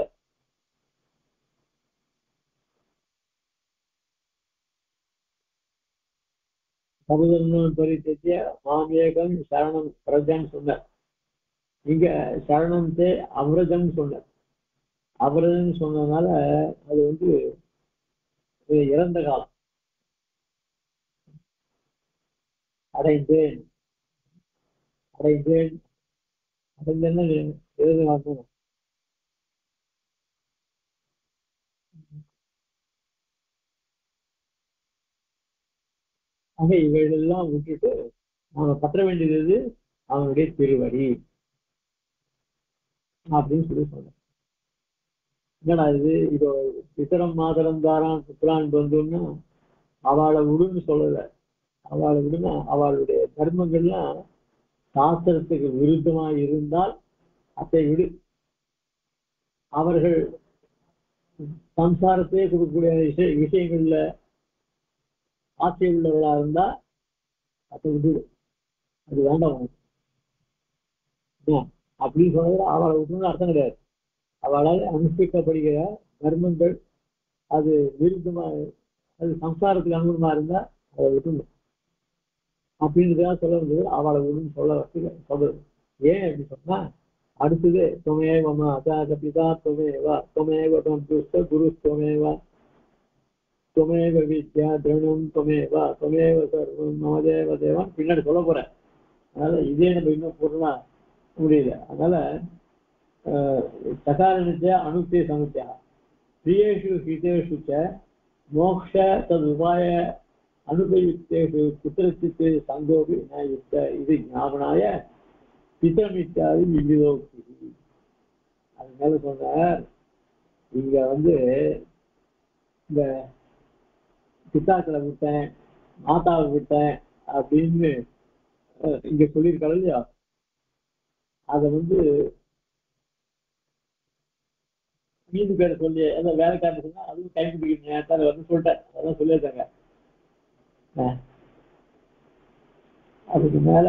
சமுதர்மம் பரித்திய மாமேகம் சரணம் பிரஜன்னு சொன்னார். இங்க சரணந்தே அவ்ரஜன் சொன்னார். அவ்ரஜன் சொன்னதுனால அது இறந்த காலம். அடைந்தேன் அடைந்தேன் அடைந்தேன்னு எழுத மாட்டோம். ஆக இவைகளெல்லாம் விட்டுட்டு நாம பற்ற வேண்டியது அவனுடைய திருவடி அப்படின்னு சொல்றேன். என்னடா இது பித்தரம் மாதரம் தாரான் புத்திரான் பந்துன்னா அவளை விடுன்னு சொல்லல. அவளை விடுனா அவளுடைய தர்மங்கள்லாம் சாஸ்திரத்துக்கு விருத்தமா இருந்தால் அதை விடு. அவர்கள் சம்சாரத்தையே கொடுக்கக்கூடிய விஷயங்கள்ல ஆசை உள்ளவர்களா இருந்தா அதை விடு, அது வேண்டாம் அப்படின்னு சொல்றது. அவளை விட்டுன்னு அர்த்தம் கிடையாது. அவளால் அனுஷ்டிக்கப்படுகிற தர்மங்கள் அது விருத்தமா, அது சம்சாரத்துக்கு அனுகூலமா இருந்தா அதை விட்டுணும். அப்படின்றதுதான் சொல்ல இருந்தது. அவளை ஒன்றும் சொல்றது ஏன் அப்படி சொன்னா அடுத்தது துவமேவ அதாத பிதா துவமேவா துவமேவ துஷ்ட குரு துவமேவா துவமேவ வித்யா திரணம் துவமேவா துவமேவ சர்வம் மமதேவ தேவன் பின்னாடி சொல்ல போறேன். அதனால இதே நம்ம இன்னும் பூர்ணமா முடியல. அதனால சகாரணத்தை அனுத்திய சமுத்தியா பிரியேஷு ஹிதேஷு ச மோக்ஷ தது உபாய அனுபயுக்தேஷு குத்திரச்சித்து சங்கோபி ந யுக்த இது ஞாபனாய பிதமித்யாதி விவிதோக்தி. அதனால சொன்னார் இங்க இந்த பித்தாக்களை விட்டேன் மாதாவை விட்டேன் அப்படின்னு இங்க சொல்லியிருக்காரு இல்லையா, அதை மீது பேரை சொல்லி அந்த வேலைக்காரன் சொன்னா அதுவும் கை பிடிக்கணும் சொல்லிட்டேன். அதான் சொல்லியிருக்காங்க. அதுக்கு மேல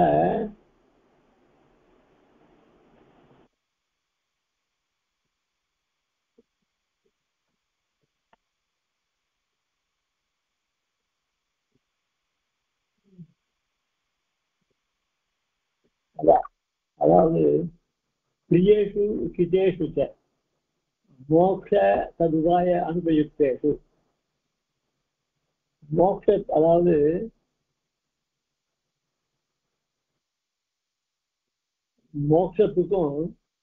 அதாவது பிரியேஷு கிதேஷு மோக்ஷ ததுவாய அனுபயுக்தேஷு மோக்ஷ அதாவது மோட்சத்துக்கும்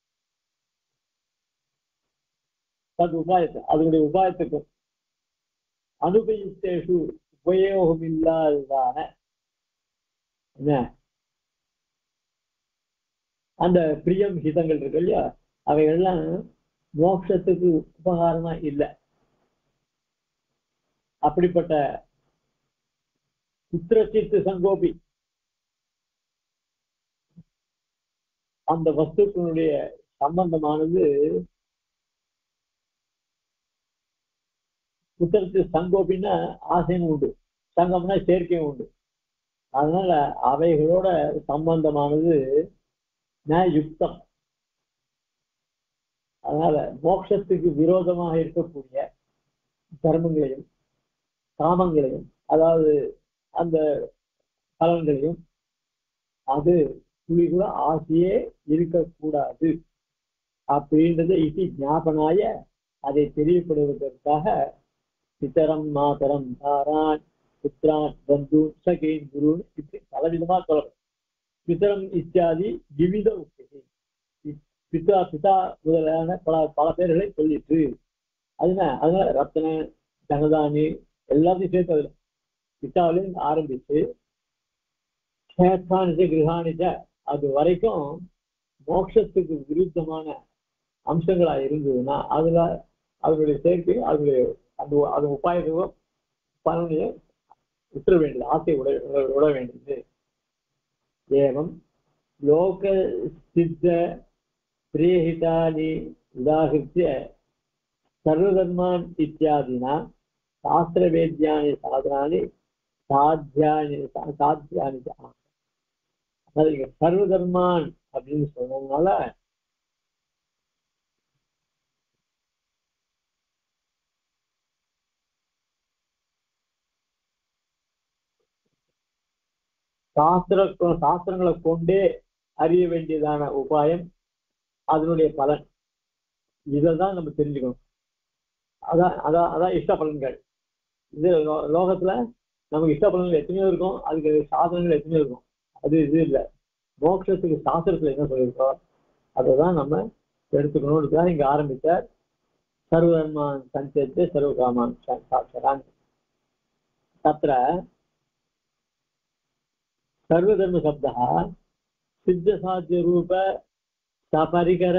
தது உபாயத்தை அதனுடைய உபாயத்துக்கும் அனுபயுக்தேஷு உபயோகம் இல்லாததான என்ன அந்த பிரியம் ஹிதங்கள் இருக்கு இல்லையா, அவைகள்லாம் மோட்சத்துக்கு உபகாரமா இல்லை. அப்படிப்பட்ட குத்திரச்சித்து சங்கோபி அந்த வஸ்துக்களுடைய சம்பந்தமானது குத்திரத்து சங்கோபின்னா ஆசையும் உண்டு, சங்கம்னா சேர்க்கையும் உண்டு. அதனால அவைகளோட சம்பந்தமானது யுக்தம். அதனால மோட்சத்துக்கு விரோதமாக இருக்கக்கூடிய தர்மங்களையும் காமங்களையும் அதாவது அந்த பலன்களையும் அது துளி கூட ஆசையே இருக்கக்கூடாது அப்படின்றது இது ஞாபனாய அதை தெரியப்படுவதற்காக பித்தரம் மாதரம் தாரான் புத்திரான் பந்து சகேன் குருன்னு இப்படி பலவிதமா சொல்லப்படும். பித்தரம் இத்தியாதி விவித உக்தி பிதா பிதா முதலான பல பேர்களை சொல்லிட்டு அதனால ரத்ன ஜனதானி எல்லாத்தையும் சேர்த்து அதுல பித்தாவிலையும் ஆரம்பிச்சு கிரகாணிச்ச அது வரைக்கும் மோட்சத்துக்கு விருத்தமான அம்சங்களா இருந்ததுன்னா அதுல அதனுடைய சேர்க்கை அதனுடைய அது உபாயத்துக்கும் பலனையை விட்டுற வேண்டியது, ஆசை விட வேண்டியது. ஏவம் லோக சித்த பிரியஹிதானி உதாகிருத்திய சர்வதர்மான் இத்தியாதினா சாஸ்திரவேத்யானி சாதனானி சாத்தியானி சர்வதர்மான் அப்படின்னு சொன்னதுனால சாஸ்திரங்களை கொண்டே அறிய வேண்டியதான உபாயம் அதனுடைய பலன் இதான் நம்ம தெரிஞ்சுக்கணும். அதான் இஷ்ட பலன்கள். இது லோகத்துல நமக்கு இஷ்ட பலன்கள் எத்தனையோ இருக்கும், அதுக்கு சாதனங்கள் எத்தனையோ இருக்கும். அது இது இல்லை. மோட்சத்துக்கு சாஸ்திரத்துல என்ன சொல்லியிருக்கோம் அதைதான் நம்ம எடுத்துக்கணும். இங்க ஆரம்பிச்சார் சர்வதர்மான் சஞ்சேத்தே சர்வகாமான் சாட்சரான். தத்ர சர்வதர்ம சப்தா சித்த சாத்திய ரூப சபரிகர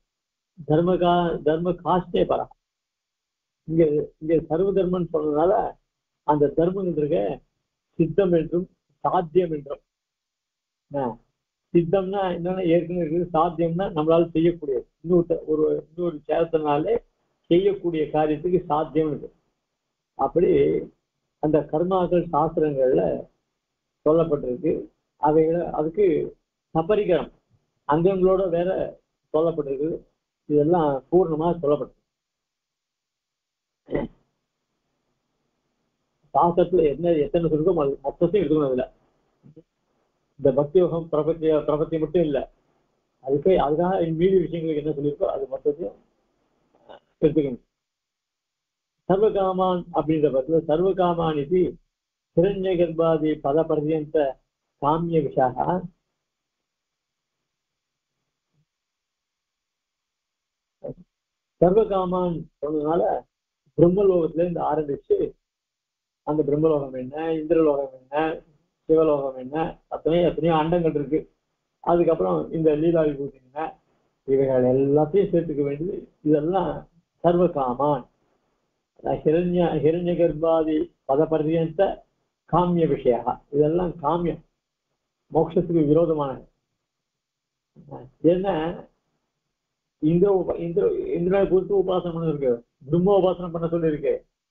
தர்ம காஷ்டே பரா. இங்க சர்வ தர்மம்னு சொன்னதுனால அந்த தர்மம் இருக்க சித்தம் என்றும் சாத்தியம் என்றும். சித்தம்னா என்னன்னா ஏற்கனவே இருக்குது, சாத்தியம்னா நம்மளால செய்யக்கூடியது, இன்னொரு சேரத்தினாலே செய்யக்கூடிய காரியத்துக்கு சாத்தியம் இருக்கு. அப்படி அந்த கர்மாக்கள் சாஸ்திரங்கள்ல சொல்லப்பட்டிருக்கு. அவைகளை அதுக்கு சபரிகரம் அங்கங்களோட வேற சொல்லப்பட்டிருக்கு. இதெல்லாம் பூர்ணமா சொல்லப்பட்டிருக்கு. சாஸ்திரத்துல எத்தனை சொல்லுக்கோ மொத்தத்தையும் எடுத்துக்கணும். அதுல இந்த பக்தி யோகம் பிரபத்தி மட்டும் இல்லை, அதுக்காக மீதி விஷயங்களுக்கு என்ன சொல்லியிருக்கோ அது மொத்தத்தையும் எடுத்துக்கணும். சர்வகாமான் அப்படின்ற பட்சத்துல சர்வகாமான் இது ஹிரண்ய கர்ப்பாதி பத பர்யந்த காமிய விஷயா சர்வகாமான் சொன்னதுனால பிரம்மலோகத்துல இருந்து ஆரம்பிச்சு அந்த பிரம்மலோகம் என்ன, இந்திரலோகம் என்ன, சிவலோகம் என்ன, எத்தனையோ அண்டங்கள் இருக்கு. அதுக்கப்புறம் இந்த லீலா விபூதி என்ன, இவைகள் எல்லாத்தையும் சேர்த்துக்க வேண்டியது. இதெல்லாம் சர்வகாமான் ஹிரண்ய கர்ப்பாதி பத பர்யந்த காமிய விஷயா. இதெல்லாம் காமியம், மோட்சத்துக்கு விரோதமானது. ஏன்னா இந்திரனை குறித்து உபாசனை பண்ண இருக்கு, பிரம்ம உபாசனை பண்ண சொல்லி இருக்கு.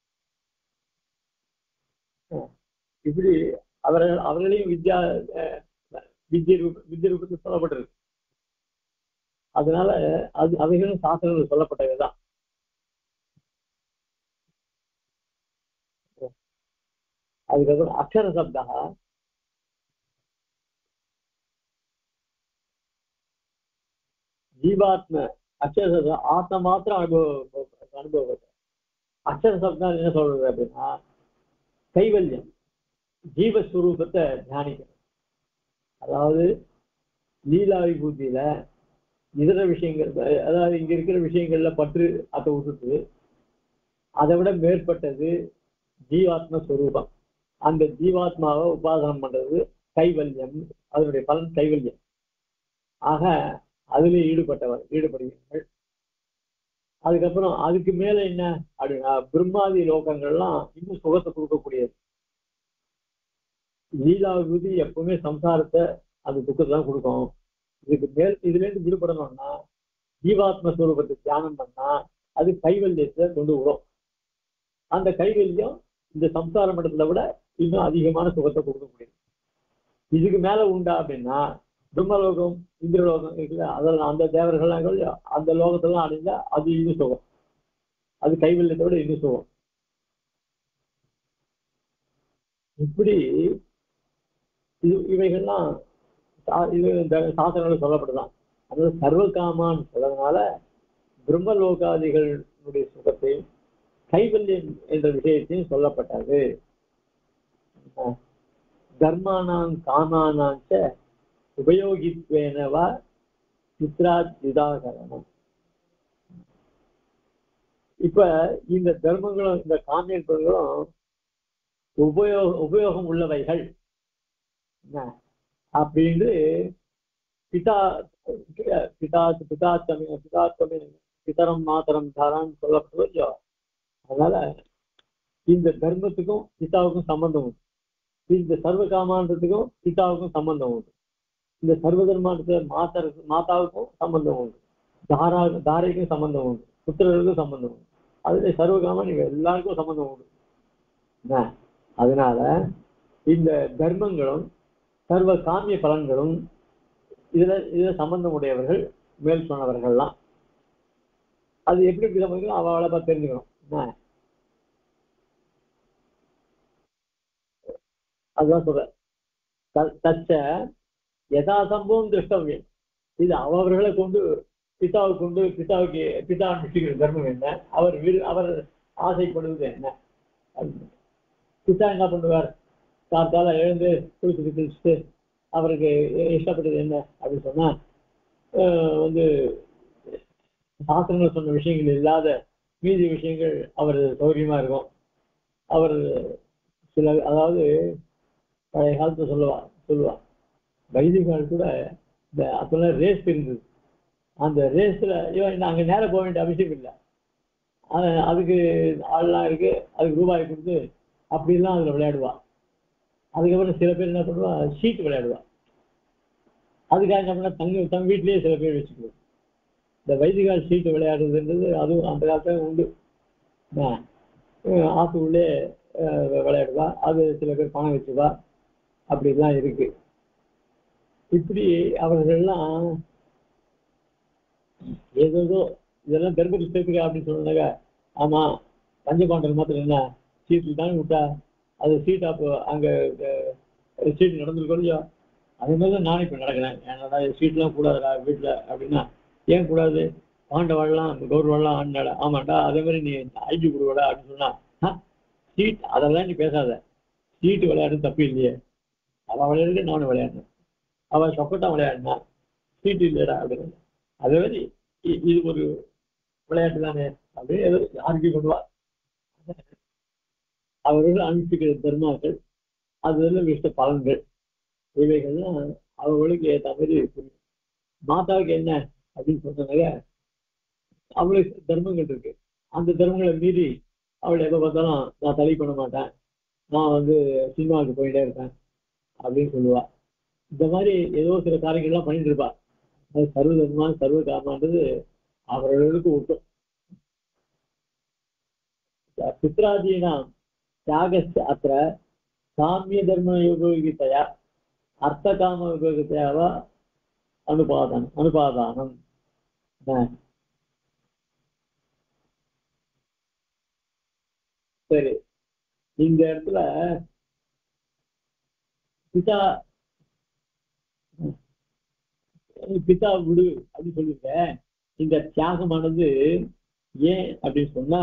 இப்படி அவர்களையும் வித்ய ரூபத்தில் சொல்லப்பட்டிருக்கு. அதனால அவைகளும் சாஸ்திரங்கள் சொல்லப்பட்டவைதான். அதுக்கப்புறம் அக்ஷர சப்தா ஜீவாத்ம அக்ஷர சப்தம் ஆத்ம மாத்திரம் அனுபவம். அக்ஷர சப்தம் என்ன சொல்றது அப்படின்னா கைவல்யம், ஜீவஸ்வரூபத்தை தியானிக்கணும். அதாவது லீலா விபூதியில இதர விஷயங்கள், அதாவது இங்க இருக்கிற விஷயங்கள்ல பற்று அதை விட்டுட்டு அதை விட மேற்பட்டது ஜீவாத்ம ஸ்வரூபம். அந்த ஜீவாத்மாவை உபாசனம் பண்றது கைவல்யம், அதனுடைய பலன் கைவல்யம். ஆக அதிலே ஈடுபடுவீர்கள். அதுக்கப்புறம் அதுக்கு மேல என்ன அப்படின்னா பிரம்மாதி லோகங்கள்லாம் இன்னும் சுகத்தை கொடுக்கக்கூடியது. லீலா விபூதி எப்பவுமே சம்சாரத்தை அந்த துக்கத்தை தான் கொடுக்கும். இதுல இருந்து விடுபடணும்னா ஜீவாத்ம ஸ்வரூபத்தை தியானம் பண்ணா அது கைவல்யத்தை கொண்டு விடும். அந்த கைவல்யம் இந்த சம்சார மண்டலத்தை விட இன்னும் அதிகமான சுகத்தை கொடுக்கக்கூடியது. இதுக்கு மேல உண்டா அப்படின்னா பிரம்மலோகம், இந்திரலோகம் இருக்குல்ல, அதெல்லாம் அந்த தேவர்கள்லாம் அந்த லோகத்தெல்லாம் அடைஞ்சா அது இன்னும் சுகம், அது கைவல்யத்தை விட இன்னும் சுகம். இப்படி இவைகள்லாம் சாஸ்திரங்கள் சொல்லப்படுதான். அதாவது சர்வகாமான் சொல்றதுனால பிரம்மலோகாதிகளுடைய சுகத்தையும் கைவல்யம் என்ற விஷயத்தையும் சொல்லப்பட்டது. தர்மானாம் காமானாஞ்ச உபயோகித்வேனவா சித்ராதிதாகரணம். இப்ப இந்த தர்மங்களும் இந்த காமியங்களும் உபயோகம் உள்ளவைகள் அப்படின்னு பிதரம் மாதரம் தாரான்னு சொல்லப்படுவது. அதனால இந்த தர்மத்துக்கும் பிதாவுக்கும் சம்பந்தம் உண்டு, இந்த சர்வகாமான்றதுக்கும் பிதாவுக்கும் சம்பந்தம் உண்டு, இந்த சர்வதர்மானத்துல மாதாவுக்கும் சம்பந்தம் உண்டு, தாரைக்கும் சம்பந்தம் உண்டு, புத்திரர்களுக்கும் சம்பந்தம் உண்டு. அதுல சர்வகாமன் இவ எல்லாருக்கும் சம்பந்தம் உண்டு. அதனால இந்த தர்மங்களும் சர்வ காமிய பலன்களும் இதுல சம்பந்தம் உடையவர்கள் மேல் சொன்னவர்கள்லாம். அது எப்படி சம்பந்தம் அவளை பார்த்து தெரிஞ்சுக்கணும். அதுதான் சொல்ற தச்ச யதா சம்பவம் திருஷ்டவியம். இது அவர்களை கொண்டு பிதா அனுஷ்டிக்கிற தர்மம் என்ன, அவர் ஆசைப்படுவது என்ன. பிதா என்ன பண்ணுவார், காத்தால எழுந்து குளிச்சுட்டு அவருக்கு இஷ்டப்பட்டது என்ன அப்படின்னு சொன்னா சாஸ்திரங்கள் சொன்ன விஷயங்கள் இல்லாத மீதி விஷயங்கள் அவர் சௌகரியமா இருக்கும். அவர் சில, அதாவது பழைய காலத்துல சொல்லுவா வைதிகால் கூட இந்த அப்பெல்லாம் ரேஸ் இருந்தது. அந்த ரேஸ்ல அங்க நேரம் போக வேண்டிய அவசியம் இல்லை, அதுக்கு ஆள்லாம் இருக்கு, அதுக்கு ரூபாய் கொடுத்து அப்படிலாம் அதுல விளையாடுவா. அதுக்கப்புறம் சில பேர் என்ன பண்ணுவா, ஷீட் விளையாடுவா. அதுக்காக என்ன பண்ணா தங்க வீட்லயே சில பேர் வச்சுக்குவோம். இந்த வைதிகால் ஷீட்டு விளையாடுறதுன்றது அதுவும் அந்த காலத்துல உண்டு. ஆத்துக்குள்ளே விளையாடுவா, அது சில பேர் பணம் வச்சுவா, அப்படிலாம் இருக்கு. இப்படி அவர்கள்லாம் ஏதோ இதெல்லாம் தர்மபுரி சேர்த்துக்க அப்படின்னு சொன்னாங்க. ஆமா, பஞ்சபாண்டவர் மாத்திரம் என்ன சீட்டு தானே விட்டா, அது சீட் அப்போ அங்க சீட்டு நடந்திருக்கோம் இல்லையா, அதே மாதிரி தான் நானும் இப்ப நடக்கிறேன். என்னடா சீட்லாம் கூடாதுடா வீட்டுல அப்படின்னா, ஏன் கூடாது? பாண்டவாள்லாம் கௌரவாள்லாம் ஆடினாடா. ஆமாண்டா, அதே மாதிரி நீ ஐடி கொடுவாடா அப்படின்னு சொன்னா, சீட் அதெல்லாம் நீ பேசாத, சீட்டு விளையாடுறது தப்பு இல்லையே, அவன் விளையாடுறது நானும் விளையாடணும், அவன் சொக்கட்டான் விளையாடினா சீட்டு இல்லையடா அப்படின்னு. அதே மாதிரி இது ஒரு விளையாட்டு தானே அப்படின்னு ஏதோ ஆர்கியூ பண்ணுவா. அவர்கள் அனுஷ்டிக்கிற தர்மாக்கள், அதுல விஷ்ட பலன்கள், இவைகள்லாம் அவர்களுக்கு ஏற்ற மாதிரி புரியும். மாதாவுக்கு என்ன அப்படின்னு சொன்னாங்க, அவளுக்கு தர்மங்கள் இருக்கு. அந்த தர்மங்களை மீறி அவள் எப்ப பார்த்தாலும் நான் தலை பண்ண மாட்டேன், நான் வந்து சினிமாவுக்கு போயிட்டே இருப்பேன் அப்படின்னு சொல்லுவா. இந்த மாதிரி ஏதோ சில காரியங்கள்லாம் பண்ணிட்டு இருப்பா. அது சர்வ தர்மா சர்வ காமான்றது அவர்களுக்கு விட்டும். பித்ராதீனாம் தியாகஸ்ய அத்திர சாமிய தர்ம உபயோகித்தையா அர்த்த காம உபயோகித்தையாவா அனுபாதானம். சரி, இந்த இடத்துல பிதா பிதா விடு அப்படின்னு சொல்லியிருக்கேன். இந்த தியாகமானது ஏன் அப்படின்னு சொன்னா,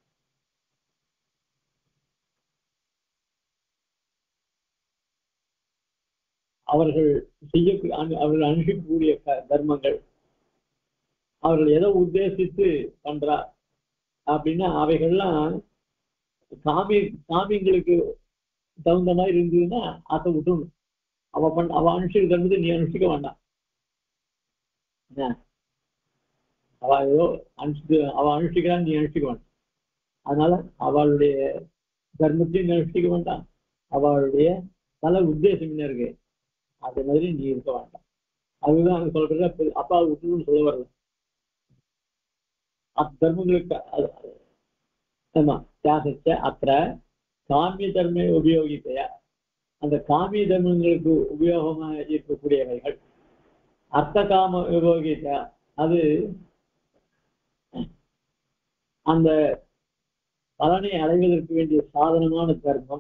அவர்கள் செய்ய அவர்கள் அனுஷ்டிக்கக்கூடிய தர்மங்கள், அவர்கள் எதை உத்தேசித்து பண்றா அப்படின்னா அவைகள்லாம் சாமி சாமிங்களுக்கு தகுந்த மாதிரி இருந்ததுன்னா அதை விட்டுணும். அவ அனுஷ்டிக்க தர்மத்தை நீ அனுஷ்டிக்க வேண்டாம். என்ன, அவ ஏதோ அவ அனுஷ்டிக்கிறான்னு நீ அனுஷ்டிக்க வேண்டாம். அதனால அவளுடைய தர்மத்தையும் நீ அனுஷ்டிக்க வேண்டாம், அவளுடைய பல உத்தேசம் என்ன இருக்கு அது மாதிரி நீ இருக்க வேண்டாம். அதுதான் அங்க சொல்றது. அப்பா விட்டுணும்னு சொல்ல வரல. தர்மங்களுக்கு ஆமா தியாகத்தை அத்த காமிய தர்ம உபயோகித்தையா, அந்த காமிய தர்மங்களுக்கு உபயோகமாக இருக்கக்கூடியவைகள் அர்த்த காம உபயோகித்த, அது அந்த பலனை அடைவதற்கு வேண்டிய சாதனமான தர்மம்,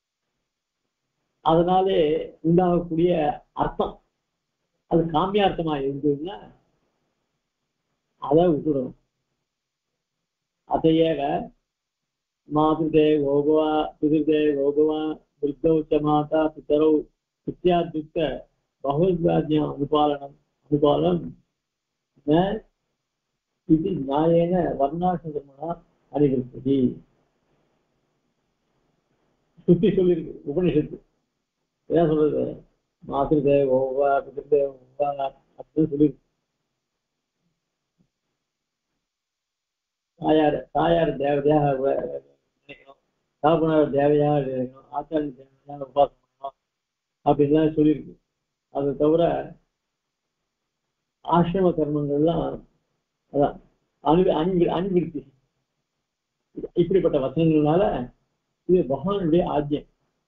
அதனாலே உண்டாகக்கூடிய அர்த்தம் அது காமியார்த்தமா இருந்ததுன்னா அதை விட்டுடணும். அதையேவ மாதுதே கோபவா பிதிர்தே கோபவா விருத்தௌ ச மாதா பிதரௌ இத்தியாத்யுக்த பகவத்வாஜ்யம் அனுபாலனம் ந இது நியாயேன வர்ணாசிரமணா அணிவிருப்பதி. சுத்தி சொல்லியிருக்கு உபனிஷத்து. என்ன சொல்றது? மாதுதே கோபவா பிதிர்தே கோபவா அப்படின்னு சொல்லியிருக்கு. தாயார் தேவதையாக நினைக்கணும், தகப்பனார் தேவையாக நினைக்கணும், ஆச்சாரிய தேவையாக உபாசனம் பண்ணணும் அப்படின்லாம் சொல்லியிருக்கு. அதை தவிர ஆசிரம கர்மங்கள்லாம் அதான் அணிவிருத்தி. இப்படிப்பட்ட வசனங்களால இது பகவானுடைய ஆஜ்யம்.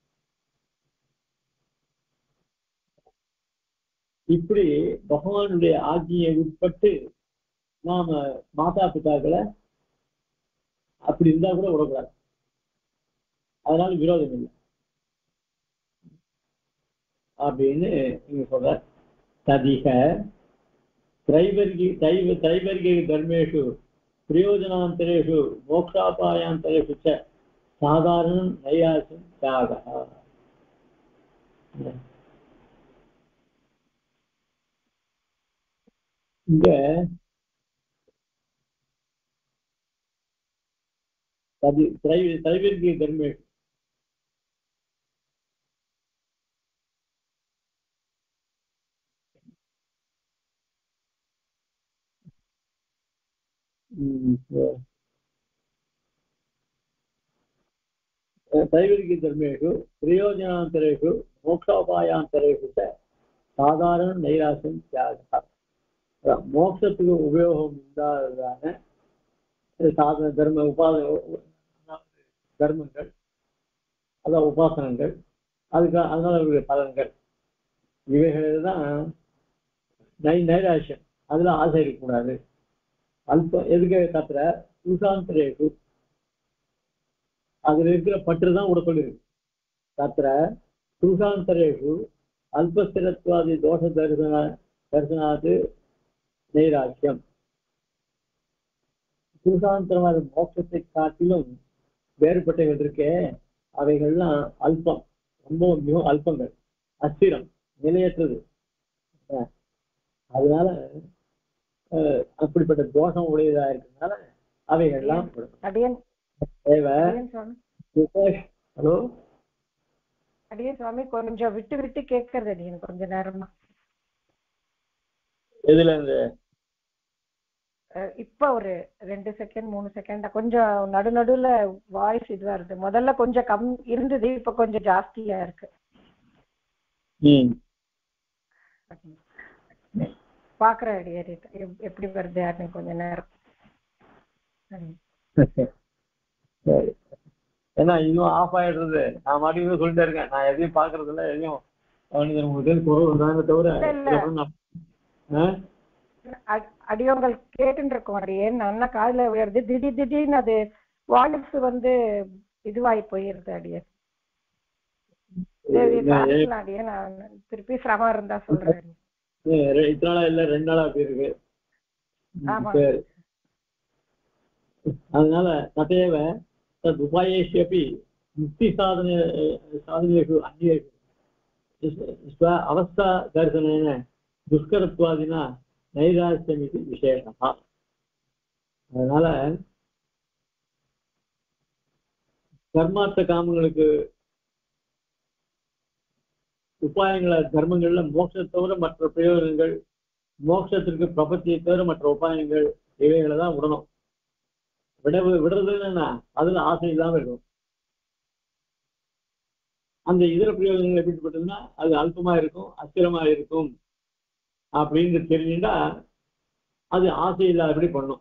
இப்படி பகவானுடைய ஆஜ்யை உட்பட்டு நாம மாதா பிதாக்களை அப்படி இருந்தா கூட விடக்கூடாது. அதனால விரோதம் இல்லை அப்படின்னு நீங்க சொல்ற. ததிக தைவர்கிக தர்மேஷு பிரயோஜனாந்தரேஷு மோக்ஷாபாயாந்தரேஷு ச சாதாரணம் நையாசம் தியாக. இங்க தைவர்கிக தர்மேஷு தைவர்கிக தர்மேஷு பிரயோஜனாந்தரேஷு மோக்ஷோபாயாந்தரேஷு சாதாரண நைராசம் தியாக. மோட்சத்துக்கு உபயோகம் இல்லாததான சாதன தர்ம தர்மங்கள், அதான் உபாசனங்கள், அதனால அவருடைய பலன்கள், இவைகள் தான் நைராசியம். அதுல ஆசை இருக்கக்கூடாது. அல்ப எதுக்கு கத்துற புருஷாந்தரேஷு, அதுல இருக்கிற பற்று தான் உடப்படு இருக்கு. கத்துற புருஷாந்தரேஷு அல்பஸ்திரத்வாதி தோஷ தரிசனாது நைராக்கியம். புருஷாந்தரவாத மோட்சத்தை காட்டிலும் வேறுபட்டவைகள் இருக்கே, அவைகள்லாம் அல்பம், ரொம்ப மிகவும் அல்பங்கள், அஸ்திரம், நிலையற்றது. அதனால அப்படிப்பட்ட தோஷம் உடையதா இருக்கிறதுனால அவைகள்லாம் ஹலோ அடியே சுவாமி, கொஞ்சம் விட்டு விட்டு கேட்கறது அடியன் கொஞ்ச நேரமா. எதுல இருந்து? இப்ப ஒரு 2 செகண்ட் 3 செகண்ட் கொஞ்சம் நடுநடுல வாய்ஸ் இதுவா இருக்கு. முதல்ல கொஞ்சம் கம் இருந்தது, இப்ப கொஞ்சம் ஜாஸ்தியா இருக்கு. பாக்குற ஐடியா எப்படி வருது யாருன்னு கொஞ்ச நேரம். ஏன்னா இன்னும் ஆஃப் ஆயிடுறது, நான் மாட்டியும் சொல்லிட்டே இருக்கேன், நான் எதையும் பாக்குறது இல்லை, எதையும் குறவு தவிர. அடியோங்கள் கேட்டுட்டு இருக்கோம் அடியேன், நல்லா காதுல விழுறது, திடீர்னு அது வாய்ஸ் இதுவாகி போயிருது அடியேன். அடியே நான் திருப்பி சிரமம் இருந்தா சொல்றேன். இத்தனை நாளா இல்ல, 2 நாளா அப்படி இருக்கு. அதனால ததேவ தத் உபாயேஷு அப்படி முக்தி சாதனேஷு அந்நியேஷு அவஸ்தா தரிசனேன துஷ்கரத்வாதினா நைராஸ்யம் இது விசேஷமா. அதனால கர்மார்த்த காமங்களுக்கு உபாயங்கள தர்மங்கள்ல மோட்சத்தை தவிர மற்ற பிரயோஜனங்கள், மோட்சத்திற்கு பிரபத்தியை தவிர மற்ற உபாயங்கள், இவைகளை தான் விடணும். விடுறதுன்னா அதுல ஆசை இல்லாம இருக்கும். அந்த இதர பிரயோஜனங்கள் எப்படிப்பட்டதுன்னா அது அல்பமா இருக்கும், அஸ்திரமா இருக்கும் அப்படின்னு தெரிஞ்சுட்டா அது ஆசை இல்லாதபடி பண்ணும்.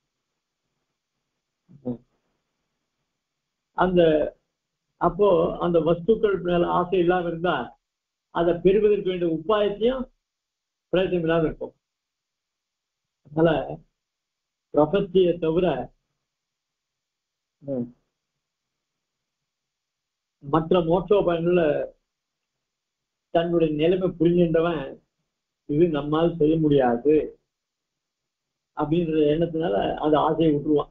அப்போ அந்த வஸ்துக்கள் மேல ஆசை இல்லாம இருந்தா அதை பெறுவதற்கு வேண்டிய உபாயத்தையும் பிரயத்தனம் இல்லாம இருக்கும். அதனால பிரபத்தியை தவிர மற்ற மோட்சோபாயங்கள்ல தன்னுடைய நிலைமை புரிஞ்சின்றவன் இது நம்மால் செய்ய முடியாது அப்படின்ற எண்ணத்தினால அந்த ஆசையை விட்டுருவான்.